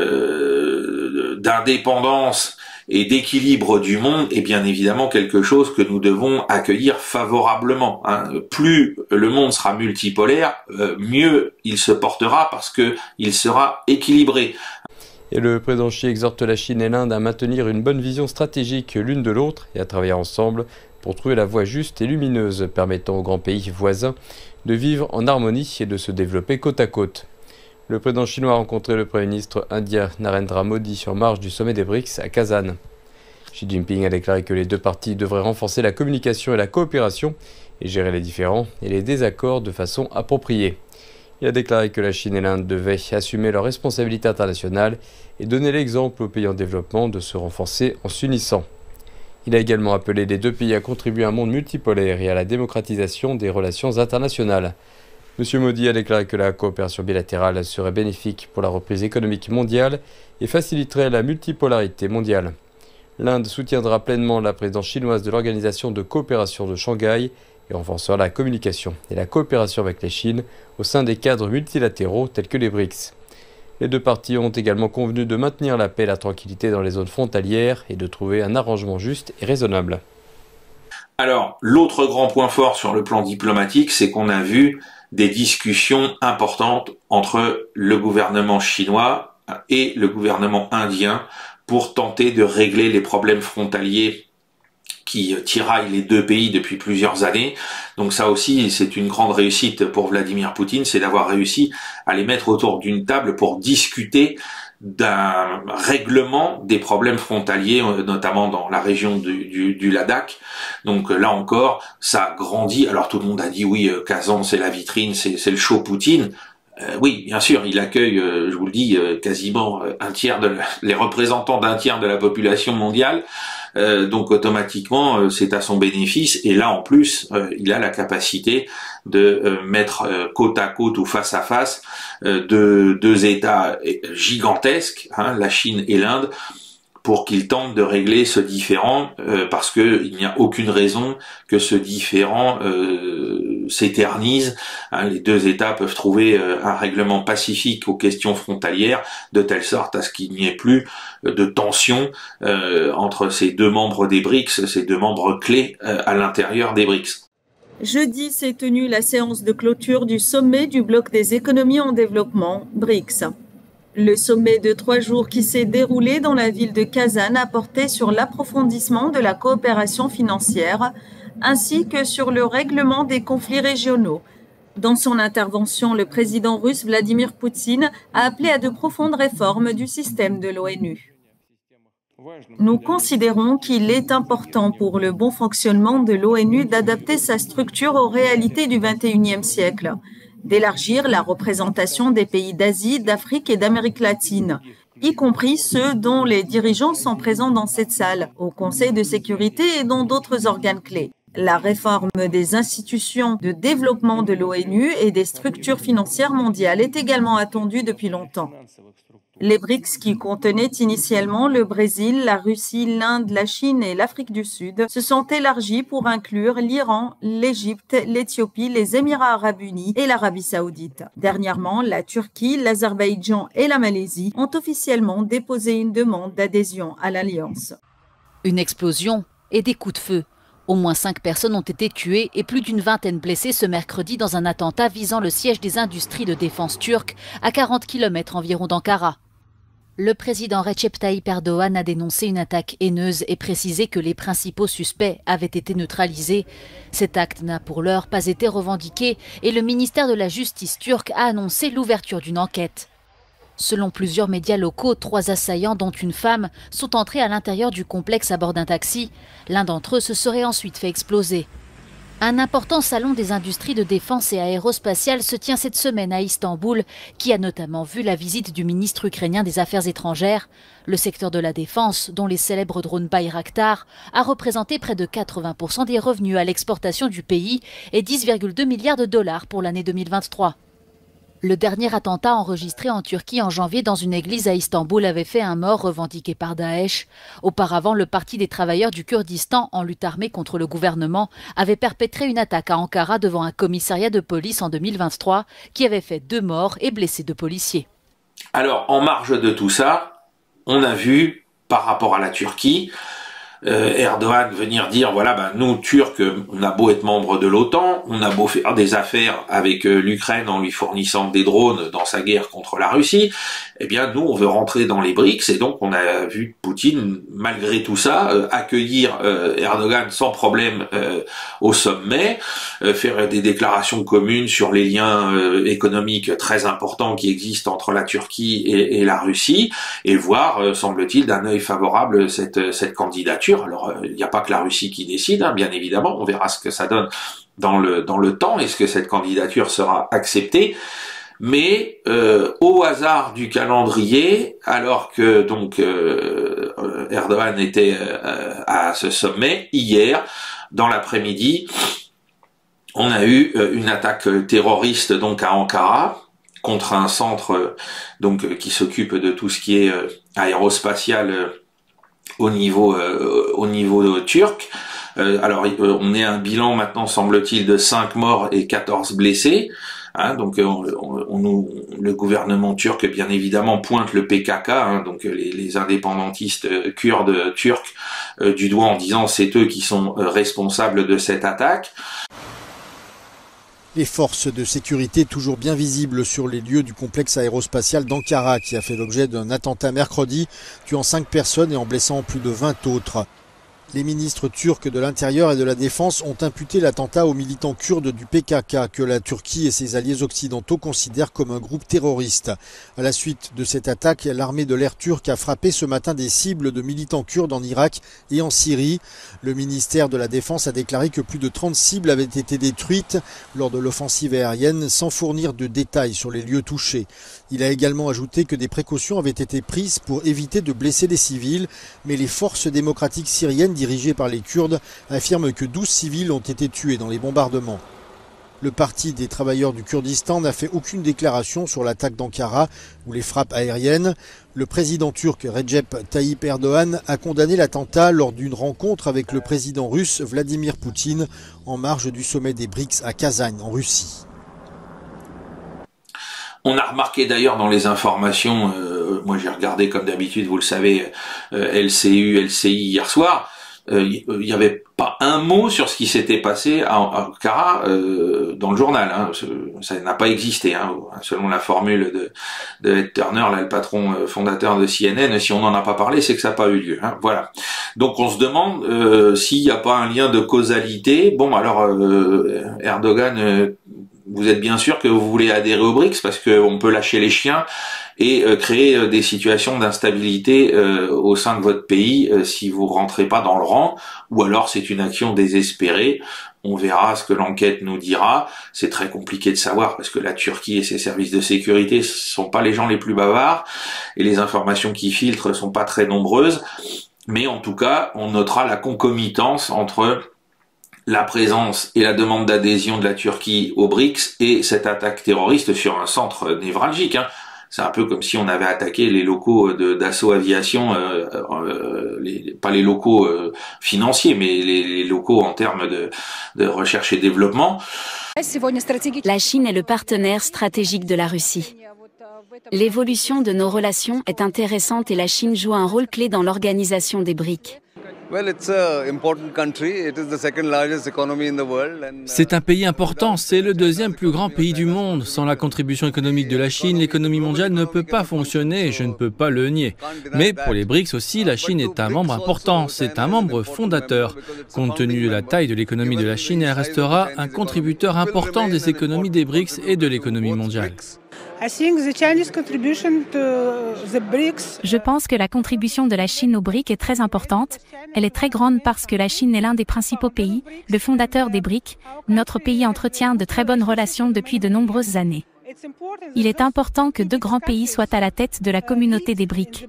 euh, d'indépendance et d'équilibre du monde est bien évidemment quelque chose que nous devons accueillir favorablement. Hein. Plus le monde sera multipolaire, euh, mieux il se portera parce que il sera équilibré. Et le président Xi exhorte la Chine et l'Inde à maintenir une bonne vision stratégique l'une de l'autre et à travailler ensemble pour trouver la voie juste et lumineuse permettant aux grands pays voisins de vivre en harmonie et de se développer côte à côte. Le président chinois a rencontré le Premier ministre indien Narendra Modi en marge du sommet des BRICS à Kazan. Xi Jinping a déclaré que les deux parties devraient renforcer la communication et la coopération et gérer les différends et les désaccords de façon appropriée. Il a déclaré que la Chine et l'Inde devaient assumer leurs responsabilités internationales et donner l'exemple aux pays en développement de se renforcer en s'unissant. Il a également appelé les deux pays à contribuer à un monde multipolaire et à la démocratisation des relations internationales. M. Modi a déclaré que la coopération bilatérale serait bénéfique pour la reprise économique mondiale et faciliterait la multipolarité mondiale. L'Inde soutiendra pleinement la présidence chinoise de l'Organisation de coopération de Shanghai et renforcera la communication et la coopération avec la Chine au sein des cadres multilatéraux tels que les BRICS. Les deux parties ont également convenu de maintenir la paix et la tranquillité dans les zones frontalières et de trouver un arrangement juste et raisonnable. Alors, l'autre grand point fort sur le plan diplomatique, c'est qu'on a vu des discussions importantes entre le gouvernement chinois et le gouvernement indien pour tenter de régler les problèmes frontaliers qui tiraillent les deux pays depuis plusieurs années. Donc ça aussi, c'est une grande réussite pour Vladimir Poutine, c'est d'avoir réussi à les mettre autour d'une table pour discuter d'un règlement des problèmes frontaliers, notamment dans la région du, du, du Ladakh. Donc là encore, ça grandit. Alors tout le monde a dit oui, Kazan c'est la vitrine, c'est le show Poutine. Euh, oui, bien sûr, il accueille, euh, je vous le dis, euh, quasiment un tiers de la, les représentants d'un tiers de la population mondiale. Euh, donc automatiquement, euh, c'est à son bénéfice. Et là, en plus, euh, il a la capacité de euh, mettre euh, côte à côte ou face à face euh, deux, deux États gigantesques, hein, la Chine et l'Inde, pour qu'ils tentent de régler ce différend, euh, parce que il n'y a aucune raison que ce différend euh, s'éternise. Hein, les deux États peuvent trouver euh, un règlement pacifique aux questions frontalières, de telle sorte à ce qu'il n'y ait plus de tension euh, entre ces deux membres des BRICS, ces deux membres clés euh, à l'intérieur des BRICS. Jeudi s'est tenue la séance de clôture du sommet du bloc des économies en développement, BRICS. Le sommet de trois jours qui s'est déroulé dans la ville de Kazan a porté sur l'approfondissement de la coopération financière ainsi que sur le règlement des conflits régionaux. Dans son intervention, le président russe Vladimir Poutine a appelé à de profondes réformes du système de l'ONU. Nous considérons qu'il est important pour le bon fonctionnement de l'ONU d'adapter sa structure aux réalités du vingt et unième siècle, d'élargir la représentation des pays d'Asie, d'Afrique et d'Amérique latine, y compris ceux dont les dirigeants sont présents dans cette salle, au Conseil de sécurité et dans d'autres organes clés. La réforme des institutions de développement de l'ONU et des structures financières mondiales est également attendue depuis longtemps. Les BRICS, qui contenaient initialement le Brésil, la Russie, l'Inde, la Chine et l'Afrique du Sud, se sont élargis pour inclure l'Iran, l'Égypte, l'Éthiopie, les Émirats arabes unis et l'Arabie saoudite. Dernièrement, la Turquie, l'Azerbaïdjan et la Malaisie ont officiellement déposé une demande d'adhésion à l'Alliance. Une explosion et des coups de feu. Au moins cinq personnes ont été tuées et plus d'une vingtaine blessées ce mercredi dans un attentat visant le siège des industries de défense turques à quarante kilomètres environ d'Ankara. Le président Recep Tayyip Erdogan a dénoncé une attaque haineuse et précisé que les principaux suspects avaient été neutralisés. Cet acte n'a pour l'heure pas été revendiqué et le ministère de la Justice turc a annoncé l'ouverture d'une enquête. Selon plusieurs médias locaux, trois assaillants, dont une femme, sont entrés à l'intérieur du complexe à bord d'un taxi. L'un d'entre eux se serait ensuite fait exploser. Un important salon des industries de défense et aérospatiale se tient cette semaine à Istanbul, qui a notamment vu la visite du ministre ukrainien des Affaires étrangères. Le secteur de la défense, dont les célèbres drones Bayraktar, a représenté près de quatre-vingts pour cent des revenus à l'exportation du pays et dix virgule deux milliards de dollars pour l'année deux mille vingt-trois. Le dernier attentat enregistré en Turquie en janvier dans une église à Istanbul avait fait un mort revendiqué par Daesh. Auparavant, le Parti des travailleurs du Kurdistan, en lutte armée contre le gouvernement, avait perpétré une attaque à Ankara devant un commissariat de police en deux mille vingt-trois qui avait fait deux morts et blessé deux policiers. Alors, en marge de tout ça, on a vu, par rapport à la Turquie, Euh, Erdogan venir dire, voilà, ben, nous, Turcs, on a beau être membre de l'OTAN, on a beau faire des affaires avec euh, l'Ukraine en lui fournissant des drones dans sa guerre contre la Russie, eh bien, nous, on veut rentrer dans les BRICS, et donc on a vu Poutine, malgré tout ça, euh, accueillir euh, Erdogan sans problème euh, au sommet, euh, faire des déclarations communes sur les liens euh, économiques très importants qui existent entre la Turquie et, et la Russie, et voir, euh, semble-t-il, d'un œil favorable cette, cette candidature. Alors, il n'y a pas que la Russie qui décide, hein, bien évidemment, on verra ce que ça donne dans le, dans le temps, est-ce que cette candidature sera acceptée, mais euh, au hasard du calendrier, alors que donc euh, Erdogan était euh, à ce sommet, hier, dans l'après-midi, on a eu euh, une attaque terroriste donc à Ankara, contre un centre euh, donc qui s'occupe de tout ce qui est euh, aérospatial euh, au niveau euh, au niveau turc. Euh, alors euh, on est à un bilan maintenant, semble-t-il, de cinq morts et quatorze blessés. Hein, donc euh, on, on, on, le gouvernement turc, bien évidemment, pointe le P K K, hein, donc les, les indépendantistes euh, kurdes turcs, euh, du doigt en disant c'est eux qui sont euh, responsables de cette attaque. Les forces de sécurité toujours bien visibles sur les lieux du complexe aérospatial d'Ankara qui a fait l'objet d'un attentat mercredi, tuant cinq personnes et en blessant plus de vingt autres. Les ministres turcs de l'Intérieur et de la Défense ont imputé l'attentat aux militants kurdes du P K K que la Turquie et ses alliés occidentaux considèrent comme un groupe terroriste. À la suite de cette attaque, l'armée de l'air turque a frappé ce matin des cibles de militants kurdes en Irak et en Syrie. Le ministère de la Défense a déclaré que plus de trente cibles avaient été détruites lors de l'offensive aérienne sans fournir de détails sur les lieux touchés. Il a également ajouté que des précautions avaient été prises pour éviter de blesser des civils, mais les forces démocratiques syriennes dirigées par les Kurdes affirment que douze civils ont été tués dans les bombardements. Le Parti des travailleurs du Kurdistan n'a fait aucune déclaration sur l'attaque d'Ankara ou les frappes aériennes. Le président turc Recep Tayyip Erdogan a condamné l'attentat lors d'une rencontre avec le président russe Vladimir Poutine en marge du sommet des BRICS à Kazan en Russie. On a remarqué d'ailleurs dans les informations, euh, moi j'ai regardé comme d'habitude, vous le savez, euh, L C U, L C I hier soir, il euh, n'y avait pas un mot sur ce qui s'était passé à Ankara euh, dans le journal. Hein. Ça n'a pas existé, hein. Selon la formule de, de Ed Turner, là, le patron euh, fondateur de C N N. Si on n'en a pas parlé, c'est que ça n'a pas eu lieu. Hein. Voilà. Donc on se demande euh, s'il n'y a pas un lien de causalité. Bon, alors euh, Erdogan, euh, vous êtes bien sûr que vous voulez adhérer aux BRICS parce qu'on peut lâcher les chiens et euh, créer euh, des situations d'instabilité euh, au sein de votre pays euh, si vous rentrez pas dans le rang, ou alors c'est une action désespérée. On verra ce que l'enquête nous dira. C'est très compliqué de savoir parce que la Turquie et ses services de sécurité sont pas les gens les plus bavards et les informations qui filtrent sont pas très nombreuses. Mais en tout cas, on notera la concomitance entre la présence et la demande d'adhésion de la Turquie aux BRICS et cette attaque terroriste sur un centre névralgique. Hein. C'est un peu comme si on avait attaqué les locaux de d'Assaut Aviation, euh, euh, les, pas les locaux euh, financiers, mais les, les locaux en termes de, de recherche et développement. La Chine est le partenaire stratégique de la Russie. L'évolution de nos relations est intéressante et la Chine joue un rôle clé dans l'organisation des BRICS. C'est un pays important, c'est le deuxième plus grand pays du monde. Sans la contribution économique de la Chine, l'économie mondiale ne peut pas fonctionner, je ne peux pas le nier. Mais pour les BRICS aussi, la Chine est un membre important, c'est un membre fondateur. Compte tenu de la taille de l'économie de la Chine, elle restera un contributeur important des économies des BRICS et de l'économie mondiale. Je pense que la contribution de la Chine aux BRICS est très importante. Elle est très grande parce que la Chine est l'un des principaux pays, le fondateur des BRICS. Notre pays entretient de très bonnes relations depuis de nombreuses années. Il est important que deux grands pays soient à la tête de la communauté des BRICS.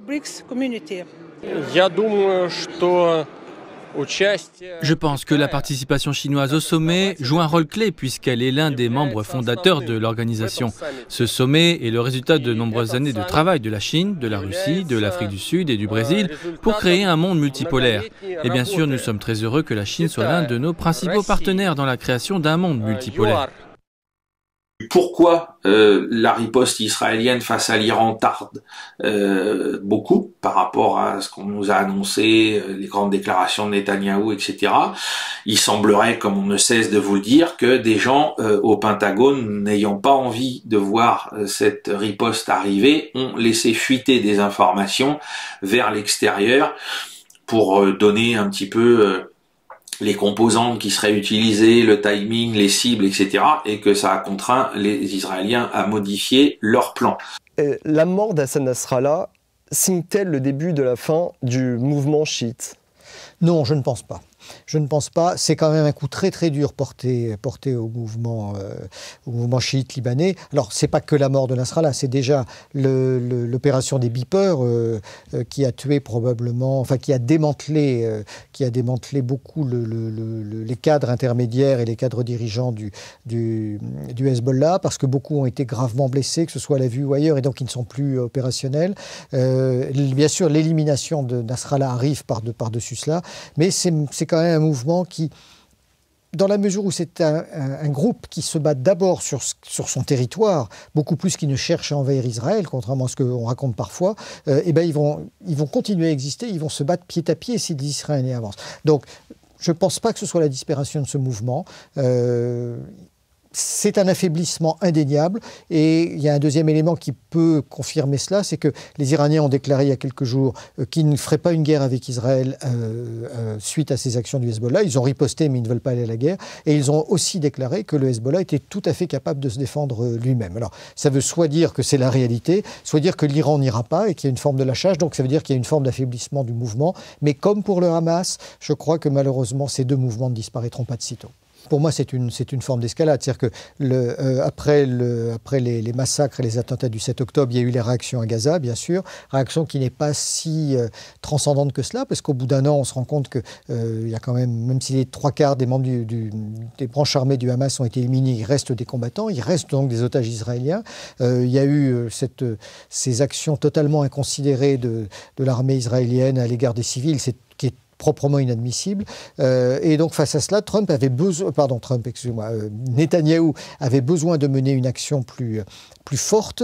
Je pense que la participation chinoise au sommet joue un rôle clé puisqu'elle est l'un des membres fondateurs de l'organisation. Ce sommet est le résultat de nombreuses années de travail de la Chine, de la Russie, de l'Afrique du Sud et du Brésil pour créer un monde multipolaire. Et bien sûr, nous sommes très heureux que la Chine soit l'un de nos principaux partenaires dans la création d'un monde multipolaire. Pourquoi euh, la riposte israélienne face à l'Iran tarde euh, beaucoup par rapport à ce qu'on nous a annoncé, euh, les grandes déclarations de Netanyahou, et cetera. Il semblerait, comme on ne cesse de vous le dire, que des gens euh, au Pentagone, n'ayant pas envie de voir euh, cette riposte arriver, ont laissé fuiter des informations vers l'extérieur pour euh, donner un petit peu... Euh, les composantes qui seraient utilisées, le timing, les cibles, et cetera, et que ça a contraint les Israéliens à modifier leur plan. Et la mort d'Hassan Nasrallah signe-t-elle le début de la fin du mouvement chiite? Non, je ne pense pas. Je ne pense pas. C'est quand même un coup très très dur porté, porté au mouvement, euh, au mouvement chiite libanais. Alors, c'est pas que la mort de Nasrallah, c'est déjà l'opération des beepers euh, euh, qui a tué probablement, enfin qui a démantelé, euh, qui a démantelé beaucoup le, le, le, les cadres intermédiaires et les cadres dirigeants du, du, du Hezbollah, parce que beaucoup ont été gravement blessés, que ce soit à la vue ou ailleurs, et donc ils ne sont plus opérationnels. Euh, bien sûr, l'élimination de Nasrallah arrive par de, par-dessus cela, mais c'est quand même un mouvement qui, dans la mesure où c'est un, un, un groupe qui se bat d'abord sur, sur son territoire, beaucoup plus qu'il ne cherche à envahir Israël, contrairement à ce qu'on raconte parfois, euh, eh ben ils, vont, ils vont continuer à exister, ils vont se battre pied à pied si les Israéliens avancent. Donc, je ne pense pas que ce soit la disparition de ce mouvement. Euh, C'est un affaiblissement indéniable et il y a un deuxième élément qui peut confirmer cela, c'est que les Iraniens ont déclaré il y a quelques jours euh, qu'ils ne feraient pas une guerre avec Israël euh, euh, suite à ces actions du Hezbollah. Ils ont riposté mais ils ne veulent pas aller à la guerre et ils ont aussi déclaré que le Hezbollah était tout à fait capable de se défendre lui-même. Alors ça veut soit dire que c'est la réalité, soit dire que l'Iran n'ira pas et qu'il y a une forme de lâchage, donc ça veut dire qu'il y a une forme d'affaiblissement du mouvement. Mais comme pour le Hamas, je crois que malheureusement ces deux mouvements ne disparaîtront pas de sitôt. Pour moi, c'est une, c'est une forme d'escalade. C'est-à-dire que le, euh, après, le, après les, les massacres et les attentats du sept octobre, il y a eu les réactions à Gaza, bien sûr. Réaction qui n'est pas si euh, transcendante que cela, parce qu'au bout d'un an, on se rend compte qu'il euh, y a quand même, même si les trois quarts des membres du, du, des branches armées du Hamas ont été éliminés, il reste des combattants, il reste donc des otages israéliens. Euh, il y a eu euh, cette, ces actions totalement inconsidérées de, de l'armée israélienne à l'égard des civils, c'est, qui est proprement inadmissible. Euh, et donc, face à cela, Trump avait besoin, pardon, Trump, excusez-moi, euh, Netanyahou avait besoin de mener une action plus, plus forte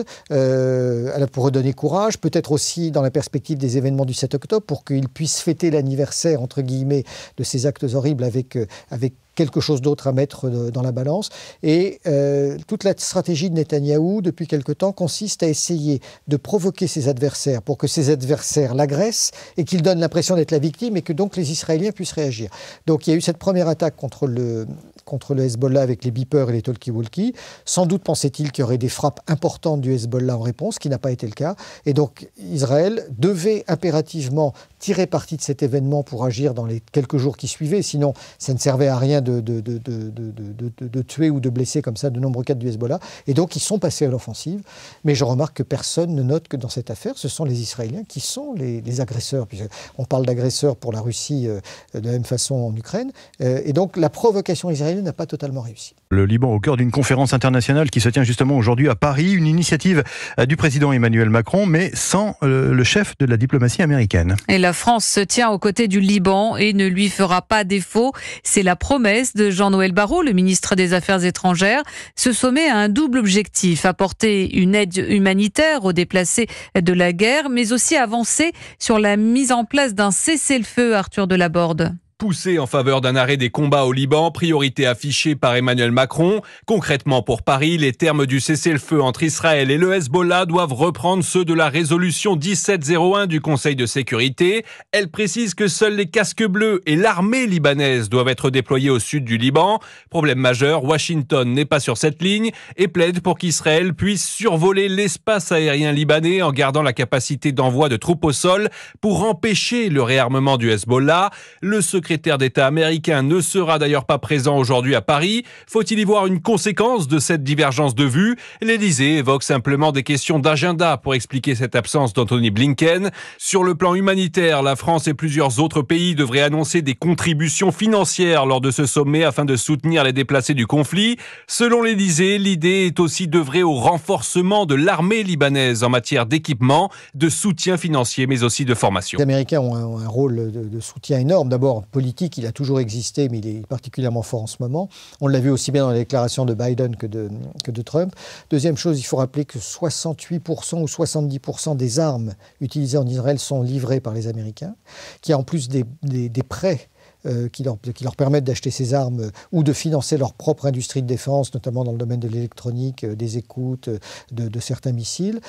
euh, pour redonner courage, peut-être aussi dans la perspective des événements du sept octobre, pour qu'il puisse fêter l'anniversaire, entre guillemets, de ces actes horribles avec, euh, avec quelque chose d'autre à mettre dans la balance. Et euh, toute la stratégie de Netanyahou, depuis quelque temps, consiste à essayer de provoquer ses adversaires pour que ses adversaires l'agressent et qu'ils donnent l'impression d'être la victime et que donc les Israéliens puissent réagir. Donc il y a eu cette première attaque contre le, contre le Hezbollah avec les beepers et les talkie-walkie. Sans doute pensait-il qu'il y aurait des frappes importantes du Hezbollah en réponse, ce qui n'a pas été le cas. Et donc Israël devait impérativement tirer parti de cet événement pour agir dans les quelques jours qui suivaient, sinon ça ne servait à rien de, de, de, de, de, de, de, de tuer ou de blesser comme ça de nombreux cadres du Hezbollah. Et donc ils sont passés à l'offensive. Mais je remarque que personne ne note que dans cette affaire, ce sont les Israéliens qui sont les, les agresseurs. On parle d'agresseurs pour la Russie euh, de la même façon en Ukraine. Euh, et donc la provocation israélienne israélien n'a pas totalement réussi. Le Liban au cœur d'une conférence internationale qui se tient justement aujourd'hui à Paris, une initiative du président Emmanuel Macron, mais sans euh, le chef de la diplomatie américaine. Et la France se tient aux côtés du Liban et ne lui fera pas défaut. C'est la promesse de Jean-Noël Barrot, le ministre des Affaires étrangères. Ce sommet a un double objectif, apporter une aide humanitaire aux déplacés de la guerre, mais aussi avancer sur la mise en place d'un cessez-le-feu, Arthur Delaborde. Poussé en faveur d'un arrêt des combats au Liban, priorité affichée par Emmanuel Macron. Concrètement pour Paris, les termes du cessez-le-feu entre Israël et le Hezbollah doivent reprendre ceux de la résolution dix-sept zéro un du Conseil de sécurité. Elle précise que seuls les casques bleus et l'armée libanaise doivent être déployés au sud du Liban. Problème majeur, Washington n'est pas sur cette ligne et plaide pour qu'Israël puisse survoler l'espace aérien libanais en gardant la capacité d'envoi de troupes au sol pour empêcher le réarmement du Hezbollah. Le secrétaire Le secrétaire d'État américain ne sera d'ailleurs pas présent aujourd'hui à Paris. Faut-il y voir une conséquence de cette divergence de vues? L'Élysée évoque simplement des questions d'agenda pour expliquer cette absence d'Anthony Blinken. Sur le plan humanitaire, la France et plusieurs autres pays devraient annoncer des contributions financières lors de ce sommet afin de soutenir les déplacés du conflit. Selon l'Élysée, l'idée est aussi d'œuvrer au renforcement de l'armée libanaise en matière d'équipement, de soutien financier, mais aussi de formation. Les Américains ont un, un rôle de, de soutien énorme. D'abord, politique, il a toujours existé, mais il est particulièrement fort en ce moment. On l'a vu aussi bien dans les déclarations de Biden que de, que de Trump. Deuxième chose, il faut rappeler que soixante-huit pour cent ou soixante-dix pour cent des armes utilisées en Israël sont livrées par les Américains, qu'il y a en plus des, des, des prêts Euh, qui, leur, qui leur permettent d'acheter ces armes euh, ou de financer leur propre industrie de défense, notamment dans le domaine de l'électronique, euh, des écoutes, euh, de, de certains missiles.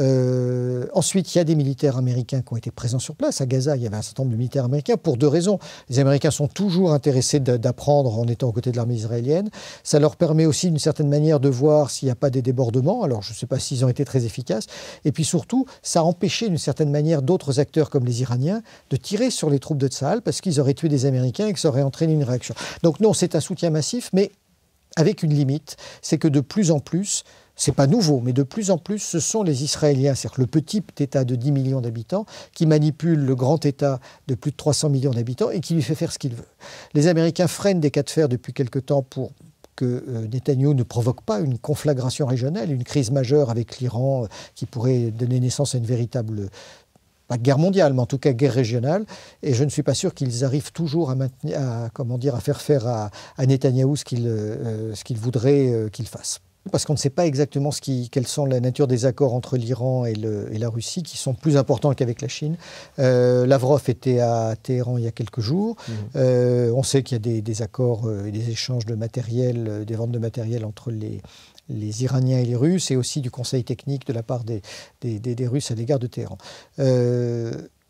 Euh, ensuite, il y a des militaires américains qui ont été présents sur place. À Gaza, il y avait un certain nombre de militaires américains pour deux raisons. Les Américains sont toujours intéressés d'apprendre en étant aux côtés de l'armée israélienne. Ça leur permet aussi d'une certaine manière de voir s'il n'y a pas des débordements. Alors, je ne sais pas s'ils ont été très efficaces. Et puis surtout, ça a empêché d'une certaine manière d'autres acteurs comme les Iraniens de tirer sur les troupes de Tsahal parce qu'ils auraient tué des Américains et que ça aurait entraîné une réaction. Donc non, c'est un soutien massif, mais avec une limite, c'est que de plus en plus, c'est pas nouveau, mais de plus en plus, ce sont les Israéliens, c'est-à-dire le petit État de dix millions d'habitants, qui manipule le grand État de plus de trois cents millions d'habitants et qui lui fait faire ce qu'il veut. Les Américains freinent des cas de fer depuis quelque temps pour que euh, Netanyahou ne provoque pas une conflagration régionale, une crise majeure avec l'Iran euh, qui pourrait donner naissance à une véritable pas guerre mondiale, mais en tout cas guerre régionale. Et je ne suis pas sûr qu'ils arrivent toujours à, maintenir, à, comment dire, à faire faire à, à Netanyahou ce qu'il euh, ce qu'il voudrait euh, qu'il fasse. Parce qu'on ne sait pas exactement ce qui, quelles sont la nature des accords entre l'Iran et, le, et la Russie, qui sont plus importants qu'avec la Chine. Euh, Lavrov était à Téhéran il y a quelques jours. Mmh. Euh, on sait qu'il y a des, des accords et euh, des échanges de matériel, euh, des ventes de matériel entre les les Iraniens et les Russes, et aussi du conseil technique de la part des, des, des, des Russes à l'égard de Téhéran. Euh,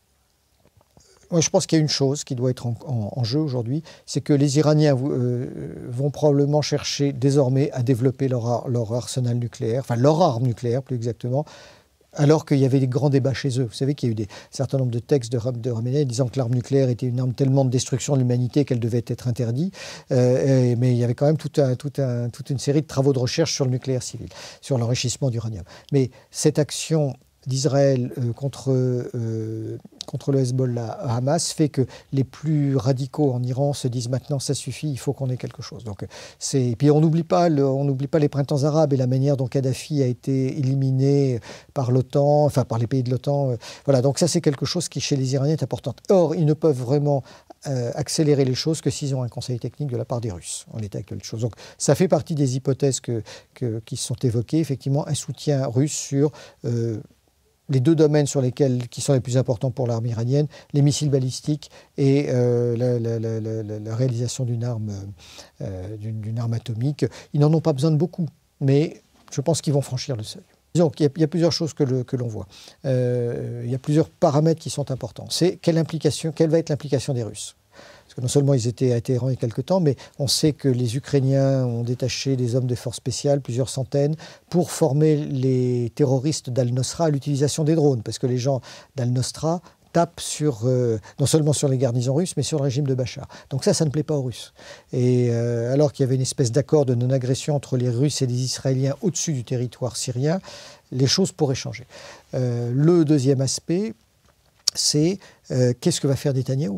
moi, je pense qu'il y a une chose qui doit être en, en, en jeu aujourd'hui, c'est que les Iraniens euh, vont probablement chercher désormais à développer leur, leur arsenal nucléaire, enfin leur arme nucléaire plus exactement, alors qu'il y avait des grands débats chez eux. Vous savez qu'il y a eu des, un certain nombre de textes de, de Khamenei disant que l'arme nucléaire était une arme tellement de destruction de l'humanité qu'elle devait être interdite. Euh, et, mais il y avait quand même tout un, tout un, toute une série de travaux de recherche sur le nucléaire civil, sur l'enrichissement d'uranium. Mais cette action d'Israël euh, contre, euh, contre le Hezbollah à Hamas fait que les plus radicaux en Iran se disent maintenant ça suffit, il faut qu'on ait quelque chose. Donc, c'est... Puis on n'oublie pas, le, on n'oublie pas les printemps arabes et la manière dont Kadhafi a été éliminé par l'OTAN, enfin par les pays de l'OTAN. Voilà, donc ça c'est quelque chose qui chez les Iraniens est important. Or, ils ne peuvent vraiment euh, accélérer les choses que s'ils ont un conseil technique de la part des Russes en l'état actuel de choses. Donc ça fait partie des hypothèses que, que, qui sont évoquées, effectivement un soutien russe sur euh, les deux domaines sur lesquels, qui sont les plus importants pour l'armée iranienne, les missiles balistiques et euh, la, la, la, la, la réalisation d'une arme, euh, d'une, d'une arme atomique. Ils n'en ont pas besoin de beaucoup, mais je pense qu'ils vont franchir le seuil. Disons qu'il y a, il y a plusieurs choses que, le, que l'on voit. Euh, il y a plusieurs paramètres qui sont importants. C'est quelle implication, quelle va être l'implication des Russes ? Parce que non seulement ils étaient à Téhéran il y a quelque temps, mais on sait que les Ukrainiens ont détaché des hommes de force spéciales, plusieurs centaines, pour former les terroristes d'Al-Nosra à l'utilisation des drones. Parce que les gens d'Al-Nosra tapent sur, euh, non seulement sur les garnisons russes, mais sur le régime de Bachar. Donc ça, ça ne plaît pas aux Russes. Et euh, alors qu'il y avait une espèce d'accord de non-agression entre les Russes et les Israéliens au-dessus du territoire syrien, les choses pourraient changer. Euh, le deuxième aspect, c'est euh, qu'est-ce que va faire Netanyahou ?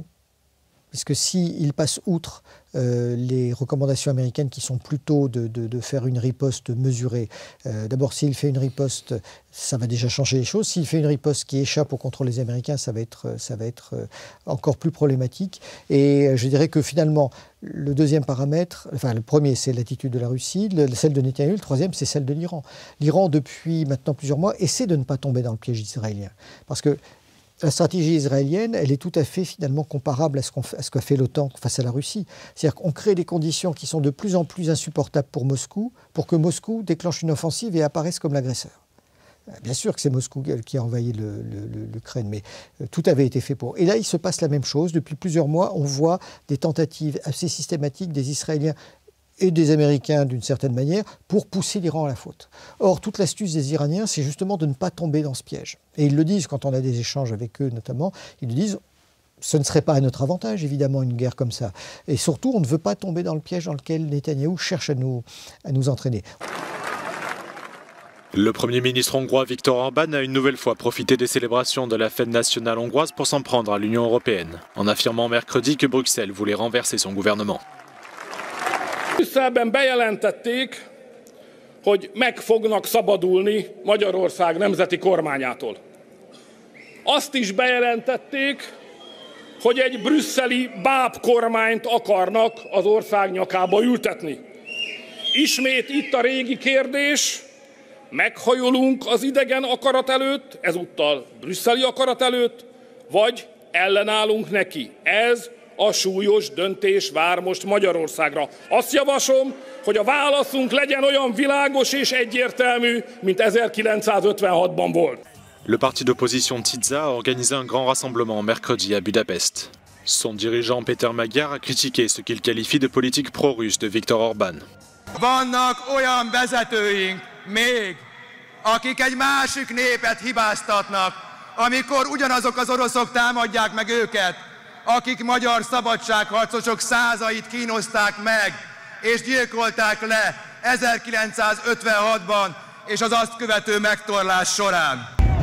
Parce que s'il passe outre euh, les recommandations américaines qui sont plutôt de, de, de faire une riposte mesurée, euh, d'abord s'il fait une riposte, ça va déjà changer les choses. S'il fait une riposte qui échappe au contrôle des Américains, ça va être, ça va être encore plus problématique. Et je dirais que finalement, le deuxième paramètre, enfin le premier c'est l'attitude de la Russie, le, celle de Netanyahou, le troisième c'est celle de l'Iran. L'Iran depuis maintenant plusieurs mois essaie de ne pas tomber dans le piège israélien. Parce que la stratégie israélienne, elle est tout à fait finalement comparable à ce, qu'on, à ce qu'a fait l'OTAN face à la Russie. C'est-à-dire qu'on crée des conditions qui sont de plus en plus insupportables pour Moscou, pour que Moscou déclenche une offensive et apparaisse comme l'agresseur. Bien sûr que c'est Moscou qui a envahi le, le, l'Ukraine, mais tout avait été fait pour. Et là, il se passe la même chose. Depuis plusieurs mois, on voit des tentatives assez systématiques des Israéliens et des Américains d'une certaine manière, pour pousser l'Iran à la faute. Or, toute l'astuce des Iraniens, c'est justement de ne pas tomber dans ce piège. Et ils le disent quand on a des échanges avec eux notamment, ils le disent, ce ne serait pas à notre avantage, évidemment, une guerre comme ça. Et surtout, on ne veut pas tomber dans le piège dans lequel Netanyahou cherche à nous, à nous entraîner. Le Premier ministre hongrois Viktor Orbán a une nouvelle fois profité des célébrations de la fête nationale hongroise pour s'en prendre à l'Union européenne, en affirmant mercredi que Bruxelles voulait renverser son gouvernement. Brüsszelben bejelentették, hogy meg fognak szabadulni Magyarország nemzeti kormányától. Azt is bejelentették, hogy egy brüsszeli bábkormányt akarnak az ország nyakába ültetni. Ismét itt a régi kérdés, meghajolunk az idegen akarat előtt, ezúttal brüsszeli akarat előtt, vagy ellenállunk neki. Ez a súlyos döntés vár most Magyarországra. Azt javaslom, hogy a válaszunk legyen olyan világos és egyértelmű, mint ezerkilencszázötvenhatban volt. Le parti d'opposition Tisza a organisé un grand rassemblement mercredi à Budapest. Son dirigeant Péter Magyar a critiqué ce qu'il qualifie de politique pro-russe de Viktor Orbán. Vannak olyan vezetőink még, akik egy másik népet hibáztatnak, amikor ugyanazok az oroszok támadják meg őket, akik magyar szabadságharcosok százait kínozták meg, és gyilkolták le ezerkilencszázötvenhatban, és az azt követő megtorlás során.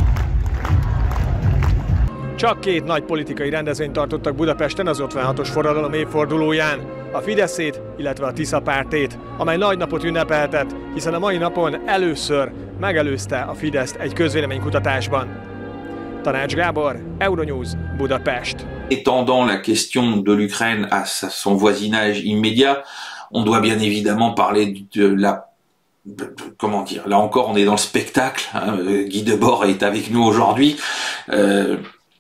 Csak két nagy politikai rendezvényt tartottak Budapesten az ötvenhatos forradalom évfordulóján, a Fideszét, illetve a Tisza pártét, amely nagy napot ünnepeltet, hiszen a mai napon először megelőzte a Fideszt egy közvéleménykutatásban. Tanács Gábor, Euronews, Budapest. Étendant la question de l'Ukraine à son voisinage immédiat, on doit bien évidemment parler de la... Comment dire? Là encore, on est dans le spectacle. Hein, Guy Debord est avec nous aujourd'hui. Euh,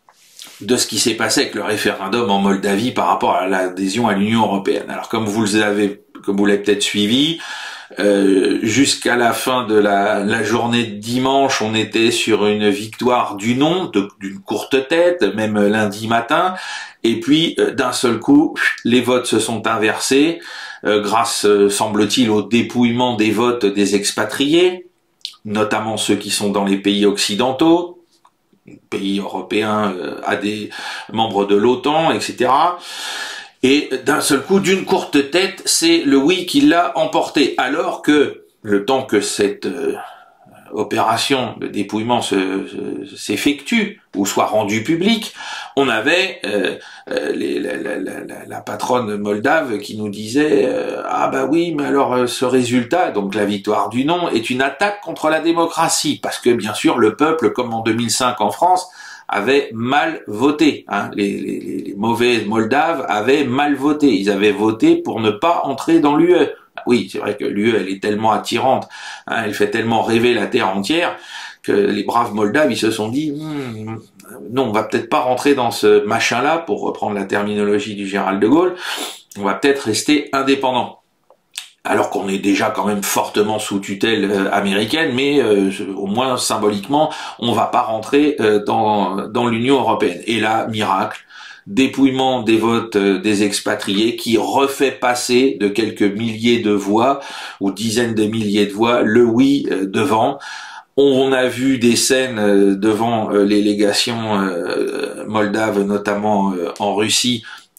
de ce qui s'est passé avec le référendum en Moldavie par rapport à l'adhésion à l'Union européenne. Alors comme vous l'avez, comme vous l'avez peut-être suivi, euh, jusqu'à la fin de la, la journée de dimanche, on était sur une victoire du non, d'une courte tête, même lundi matin, et puis euh, d'un seul coup, les votes se sont inversés, euh, grâce, euh, semble-t-il, au dépouillement des votes des expatriés, notamment ceux qui sont dans les pays occidentaux, pays européens, euh, à des membres de l'OTAN, et cetera. Et d'un seul coup, d'une courte tête, c'est le oui qui l'a emporté. Alors que, le temps que cette euh, opération de dépouillement s'effectue, ou soit rendue publique, on avait euh, euh, les, la, la, la, la patronne moldave qui nous disait euh, « Ah bah oui, mais alors euh, ce résultat, donc la victoire du non, est une attaque contre la démocratie. » Parce que bien sûr, le peuple, comme en deux mille cinq en France, avait mal voté. Hein. Les, les, les mauvais Moldaves avaient mal voté. Ils avaient voté pour ne pas entrer dans l'U E. Oui, c'est vrai que l'U E, elle est tellement attirante, hein, elle fait tellement rêver la terre entière, que les braves Moldaves, ils se sont dit hm, non, on va peut-être pas rentrer dans ce machin-là, pour reprendre la terminologie du général de Gaulle, on va peut-être rester indépendant. Alors qu'on est déjà quand même fortement sous tutelle euh, américaine, mais euh, au moins symboliquement, on va pas rentrer euh, dans, dans l'Union européenne. Et là, miracle, dépouillement des votes euh, des expatriés qui refait passer de quelques milliers de voix, ou dizaines de milliers de voix, le oui euh, devant. On a vu des scènes euh, devant euh, les légations euh, moldaves, notamment euh, en Russie,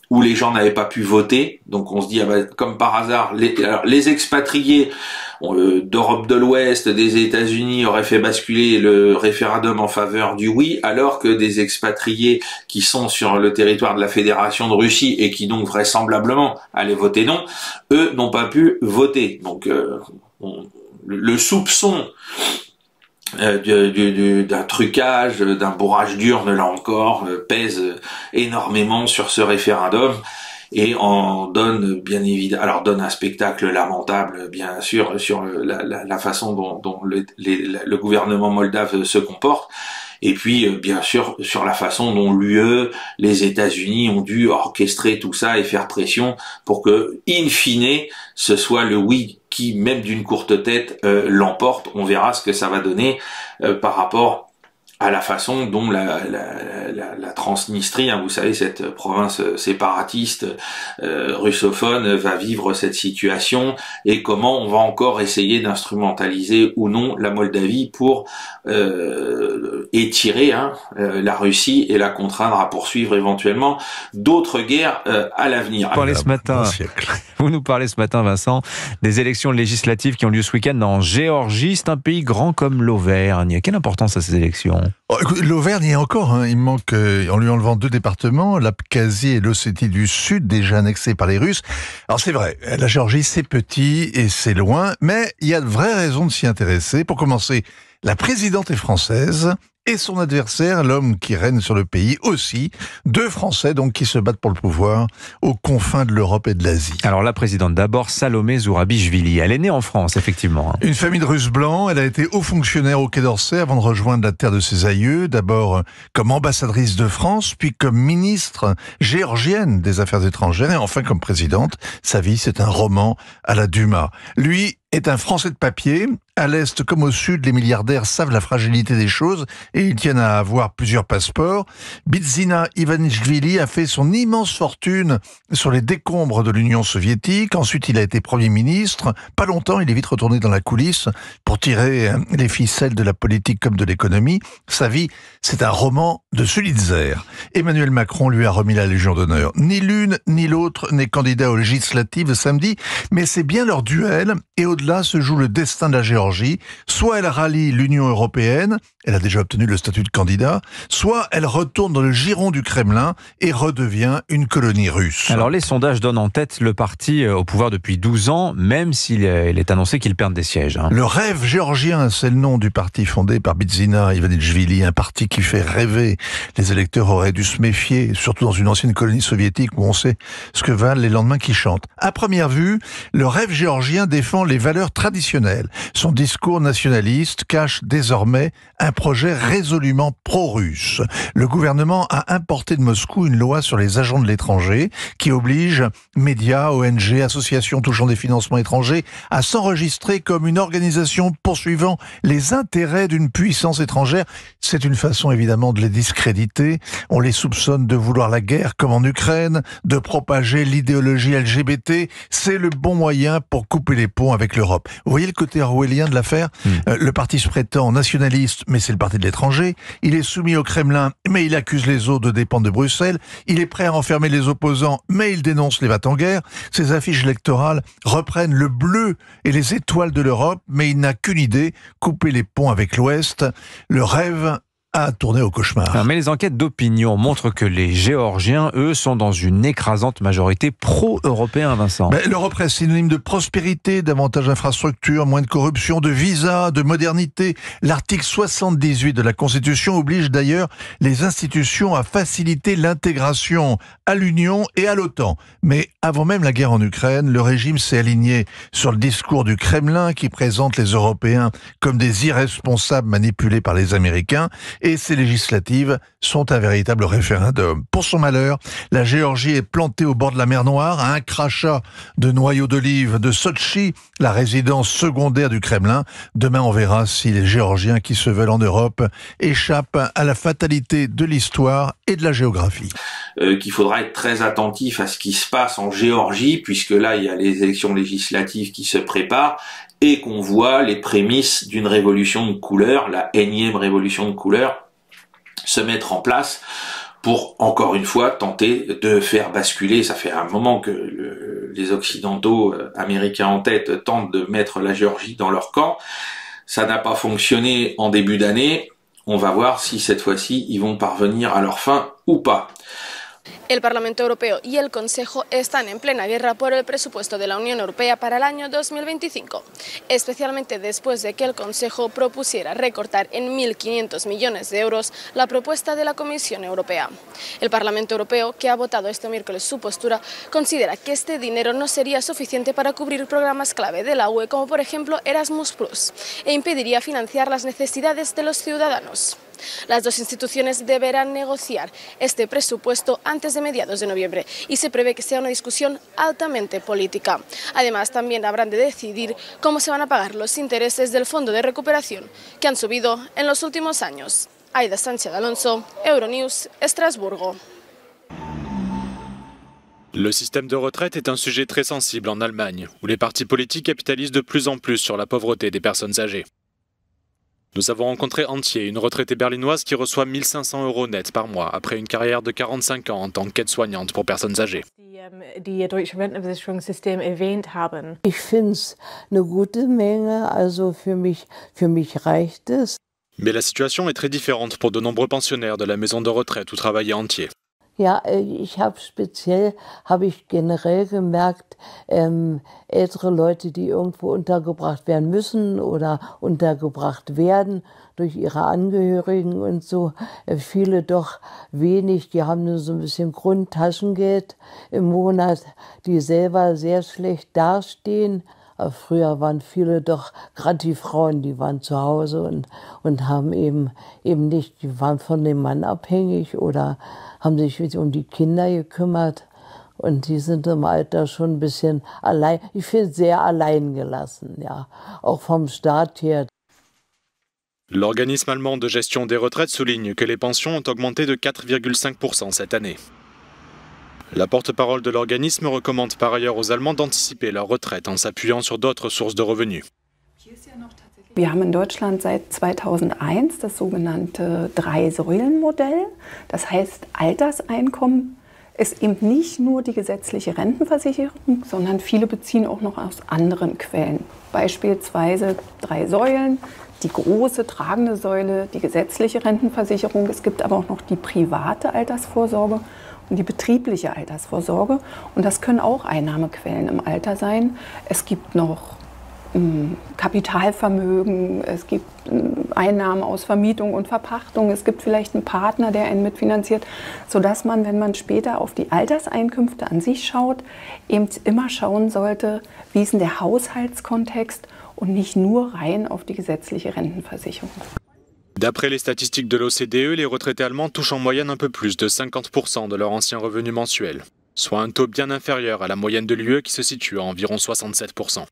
où les gens n'avaient pas pu voter. Donc on se dit, ah bah, comme par hasard, les, alors, les expatriés euh, d'Europe de l'Ouest, des États-Unis auraient fait basculer le référendum en faveur du oui, alors que des expatriés qui sont sur le territoire de la Fédération de Russie et qui donc vraisemblablement allaient voter non, eux n'ont pas pu voter. Donc euh, on, le, le soupçon Euh, du, du, du, d'un trucage, d'un bourrage d'urne, là encore, euh, pèse énormément sur ce référendum et en donne bien évidemment, alors donne un spectacle lamentable, bien sûr, sur la, la, la façon dont, dont le, les, le gouvernement moldave se comporte. Et puis, bien sûr, sur la façon dont l'U E, les États-Unis ont dû orchestrer tout ça et faire pression pour que, in fine, ce soit le oui qui, même d'une courte tête, euh, l'emporte. On verra ce que ça va donner euh, par rapport à la façon dont la, la, la, la Transnistrie, hein, vous savez, cette province séparatiste euh, russophone, va vivre cette situation et comment on va encore essayer d'instrumentaliser ou non la Moldavie pour euh, étirer hein, euh, la Russie et la contraindre à poursuivre éventuellement d'autres guerres euh, à l'avenir. Vous, parlez ce matin, vous nous parlez ce matin, Vincent, des élections législatives qui ont lieu ce week-end en Géorgie. C'est un pays grand comme l'Auvergne. Quelle importance à ces élections ? Oh, L'Auvergne y est encore, hein. Il manque, euh, en lui enlevant deux départements, l'Abkhazie et l'Ossétie du Sud, déjà annexés par les Russes. Alors c'est vrai, la Géorgie c'est petit et c'est loin, mais il y a de vraies raisons de s'y intéresser. Pour commencer, la présidente est française et son adversaire, l'homme qui règne sur le pays aussi, deux Français donc qui se battent pour le pouvoir aux confins de l'Europe et de l'Asie. Alors la présidente d'abord, Salomé Zourabichvili, elle est née en France effectivement. Une famille de Russes blancs, elle a été haut fonctionnaire au Quai d'Orsay avant de rejoindre la terre de ses aïeux, d'abord comme ambassadrice de France, puis comme ministre géorgienne des Affaires étrangères et enfin comme présidente. Sa vie c'est un roman à la Dumas. Lui est un Français de papier. À l'Est comme au Sud, les milliardaires savent la fragilité des choses et ils tiennent à avoir plusieurs passeports. Bidzina Ivanishvili a fait son immense fortune sur les décombres de l'Union soviétique. Ensuite, il a été Premier ministre. Pas longtemps, il est vite retourné dans la coulisse pour tirer les ficelles de la politique comme de l'économie. Sa vie, c'est un roman de Sulitzer. Emmanuel Macron lui a remis la Légion d'honneur. Ni l'une ni l'autre n'est candidat aux législatives samedi, mais c'est bien leur duel et au-delà se joue le destin de la Géorgie. Soit elle rallie l'Union européenne, elle a déjà obtenu le statut de candidat, soit elle retourne dans le giron du Kremlin et redevient une colonie russe. Alors les sondages donnent en tête le parti au pouvoir depuis douze ans, même s'il est annoncé qu'il perd des sièges. Hein. Le rêve géorgien, c'est le nom du parti fondé par Bidzina Ivanishvili, un parti qui fait rêver. Les électeurs auraient dû se méfier, surtout dans une ancienne colonie soviétique où on sait ce que valent les lendemains qui chantent. À première vue, le rêve géorgien défend les valeurs traditionnelles. Son discours nationaliste cache désormais un projet résolument pro-russe. Le gouvernement a importé de Moscou une loi sur les agents de l'étranger qui oblige médias, O N G, associations touchant des financements étrangers à s'enregistrer comme une organisation poursuivant les intérêts d'une puissance étrangère. C'est une façon évidemment de les discréditer. On les soupçonne de vouloir la guerre comme en Ukraine, de propager l'idéologie L G B T. C'est le bon moyen pour couper les ponts avec l'Europe. Vous voyez le côté orwellien de l'affaire. Mmh. Euh, le parti se prétend nationaliste, mais c'est le parti de l'étranger. Il est soumis au Kremlin, mais il accuse les autres de dépendre de Bruxelles. Il est prêt à enfermer les opposants, mais il dénonce les va-t-en-guerre. Ses affiches électorales reprennent le bleu et les étoiles de l'Europe, mais il n'a qu'une idée, couper les ponts avec l'Ouest. Le rêve a tourné au cauchemar. Mais les enquêtes d'opinion montrent que les Géorgiens, eux, sont dans une écrasante majorité pro-européen, Vincent. Mais l'Europe reste synonyme de prospérité, davantage d'infrastructures, moins de corruption, de visas, de modernité. L'article soixante-dix-huit de la Constitution oblige d'ailleurs les institutions à faciliter l'intégration à l'Union et à l'OTAN. Mais avant même la guerre en Ukraine, le régime s'est aligné sur le discours du Kremlin qui présente les Européens comme des irresponsables manipulés par les Américains. Et ces législatives sont un véritable référendum. Pour son malheur, la Géorgie est plantée au bord de la mer Noire, à un crachat de noyaux d'olive de Sotchi, la résidence secondaire du Kremlin. Demain, on verra si les Géorgiens qui se veulent en Europe échappent à la fatalité de l'histoire et de la géographie. Euh, qu'il faudra être très attentif à ce qui se passe en Géorgie, puisque là, il y a les élections législatives qui se préparent, et qu'on voit les prémices d'une révolution de couleur, la énième révolution de couleur, se mettre en place pour, encore une fois, tenter de faire basculer. Ça fait un moment que le, les Occidentaux, euh, américains en tête, tentent de mettre la Géorgie dans leur camp. Ça n'a pas fonctionné en début d'année. On va voir si cette fois-ci, ils vont parvenir à leur fin ou pas. El Parlamento Europeo y el Consejo están en plena guerra por el presupuesto de la Unión Europea para el año dos mil veinticinco, especialmente después de que el Consejo propusiera recortar en mil quinientos millones de euros la propuesta de la Comisión Europea. El Parlamento Europeo, que ha votado este miércoles su postura, considera que este dinero no sería suficiente para cubrir programas clave de la U E, como por ejemplo Erasmus plus, e impediría financiar las necesidades de los ciudadanos. Las dos instituciones deberán negociar este presupuesto antes de mediados de noviembre y se prevé que sea una discusión altamente política. Además, también habrán de decidir cómo se van a pagar los intereses del Fondo de Recuperación, que han subido en los últimos años. Aida Sánchez Alonso, Euronews, Estrasburgo. Le système de retraite est un sujet très sensible en Allemagne, où les partis politiques capitalisent de plus en plus sur la pauvreté des personnes âgées. Nous avons rencontré Antje, une retraitée berlinoise qui reçoit mille cinq cents euros net par mois après une carrière de quarante-cinq ans en tant qu'aide-soignante pour personnes âgées. Die deutsche Rentenversicherungssystem erwähnt haben. Ich finde es eine gute Menge, also für mich, für mich reicht es. Mais la situation est très différente pour de nombreux pensionnaires de la maison de retraite où travaillait Antje. Ja, ich habe speziell, habe ich generell gemerkt, ähm, ältere Leute, die irgendwo untergebracht werden müssen oder untergebracht werden durch ihre Angehörigen und so, äh, viele doch wenig, die haben nur so ein bisschen Grundtaschengeld im Monat, die selber sehr schlecht dastehen. Aber früher waren viele doch, gerade die Frauen, die waren zu Hause und, und haben eben, eben nicht, die waren von dem Mann abhängig oder haben sich um die Kinder gekümmert und die sind im Alter schon ein bisschen allein, ich finde sehr allein gelassen, ja, auch vom Staat her. L'organisme allemand de gestion des retraites souligne que les pensions ont augmenté de quatre virgule cinq pour cent cette année. La porte-parole de l'organisme recommande par ailleurs aux Allemands d'anticiper leur retraite en s'appuyant sur d'autres sources de revenus. Wir haben in Deutschland seit zweitausendeins das sogenannte Drei-Säulen-Modell. Das heißt, Alterseinkommen ist eben nicht nur die gesetzliche Rentenversicherung, sondern viele beziehen auch noch aus anderen Quellen. Beispielsweise drei Säulen, die große tragende Säule, die gesetzliche Rentenversicherung. Es gibt aber auch noch die private Altersvorsorge und die betriebliche Altersvorsorge. Und das können auch Einnahmequellen im Alter sein. Es gibt noch Kapitalvermögen, es gibt Einnahmen aus Vermietung und Verpachtung, es gibt vielleicht einen Partner, der einen mitfinanziert, sodass man, wenn man später auf die Alterseinkünfte an sich schaut, eben immer schauen sollte, wie ist denn der Haushaltskontext und nicht nur rein auf die gesetzliche Rentenversicherung. D'après les statistiques de l'O C D E, les retraités allemands touchent en moyenne un peu plus de cinquante pour cent de leur ancien revenu mensuel, soit un taux bien inférieur à la moyenne de l'U E qui se situe à environ soixante-sept pour cent.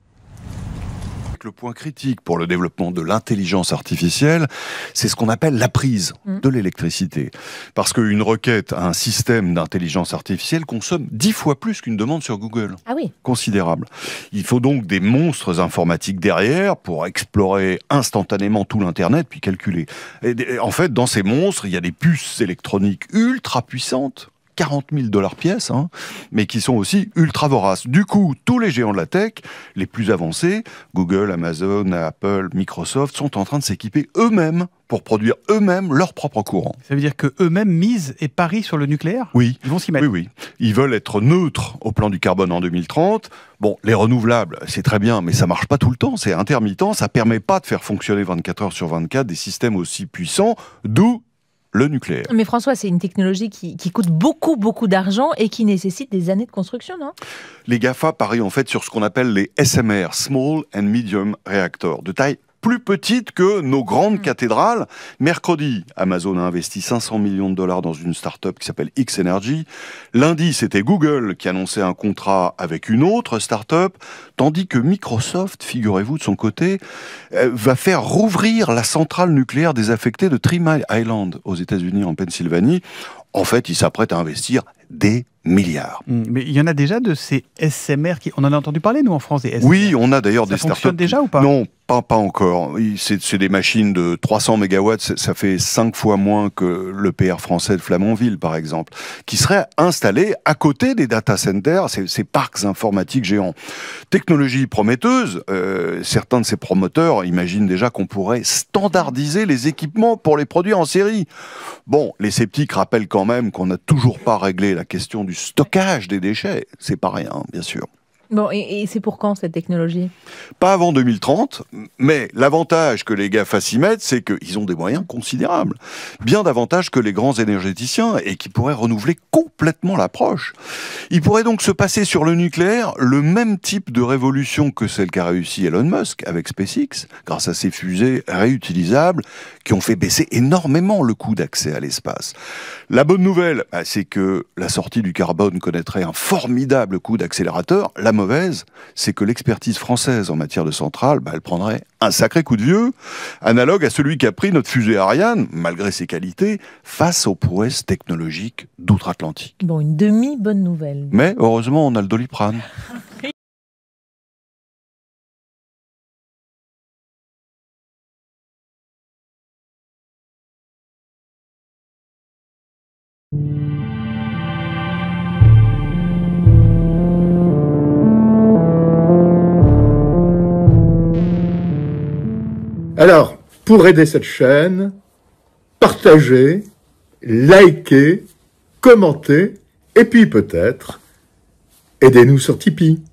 Le point critique pour le développement de l'intelligence artificielle, c'est ce qu'on appelle la prise de l'électricité. Parce qu'une requête à un système d'intelligence artificielle consomme dix fois plus qu'une demande sur Google. Ah oui. Considérable. Il faut donc des monstres informatiques derrière pour explorer instantanément tout l'Internet puis calculer. Et en fait, dans ces monstres, il y a des puces électroniques ultra puissantes, quarante mille dollars pièce, hein, mais qui sont aussi ultra voraces. Du coup, tous les géants de la tech, les plus avancés, Google, Amazon, Apple, Microsoft, sont en train de s'équiper eux-mêmes pour produire eux-mêmes leur propre courant. Ça veut dire qu'eux-mêmes misent et parient sur le nucléaire ? Oui. Ils vont s'y mettre ? Oui, oui. Ils veulent être neutres au plan du carbone en deux mille trente. Bon, les renouvelables, c'est très bien, mais ça marche pas tout le temps, c'est intermittent, ça permet pas de faire fonctionner vingt-quatre heures sur vingt-quatre des systèmes aussi puissants, d'où le nucléaire. Mais François, c'est une technologie qui, qui coûte beaucoup, beaucoup d'argent et qui nécessite des années de construction, non ? Les GAFA parient en fait sur ce qu'on appelle les S M R, Small and Medium Reactors, de taille plus petite que nos grandes mmh. cathédrales. Mercredi, Amazon a investi cinq cents millions de dollars dans une start-up qui s'appelle X-Energy. Lundi, c'était Google qui annonçait un contrat avec une autre start-up, tandis que Microsoft, figurez-vous de son côté, euh, va faire rouvrir la centrale nucléaire désaffectée de Three Mile Island aux États-Unis, en Pennsylvanie. En fait, il s'apprête à investir des milliards. Mais il y en a déjà de ces S M R qui... On en a entendu parler, nous, en France, des S M R. Oui, on a d'ailleurs Ça des startups. fonctionne déjà ou pas? Non, pas, pas encore. C'est des machines de trois cents mégawatts, ça fait cinq fois moins que le P R français de Flamanville, par exemple, qui seraient installés à côté des data centers, ces, ces parcs informatiques géants. Technologie prometteuse, euh, certains de ces promoteurs imaginent déjà qu'on pourrait standardiser les équipements pour les produire en série. Bon, les sceptiques rappellent quand même qu'on n'a toujours pas réglé la question du stockage des déchets. C'est pas rien, bien sûr. Bon, et, et c'est pour quand cette technologie? Pas avant deux mille trente, mais l'avantage que les GAFA s'y mettent, c'est qu'ils ont des moyens considérables. Bien davantage que les grands énergéticiens et qui pourraient renouveler complètement l'approche. Il pourrait donc se passer sur le nucléaire le même type de révolution que celle qu'a réussi Elon Musk avec SpaceX, grâce à ses fusées réutilisables qui ont fait baisser énormément le coût d'accès à l'espace. La bonne nouvelle, bah, c'est que la sortie du carbone connaîtrait un formidable coup d'accélérateur. La mauvaise, c'est que l'expertise française en matière de centrale, bah, elle prendrait un sacré coup de vieux, analogue à celui qu'a pris notre fusée Ariane, malgré ses qualités, face aux prouesses technologiques d'outre-Atlantique. Bon, une demi-bonne nouvelle. Mais heureusement, on a le Doliprane. Alors, pour aider cette chaîne, partagez, likez, commentez, et puis peut-être, aidez-nous sur Tipeee.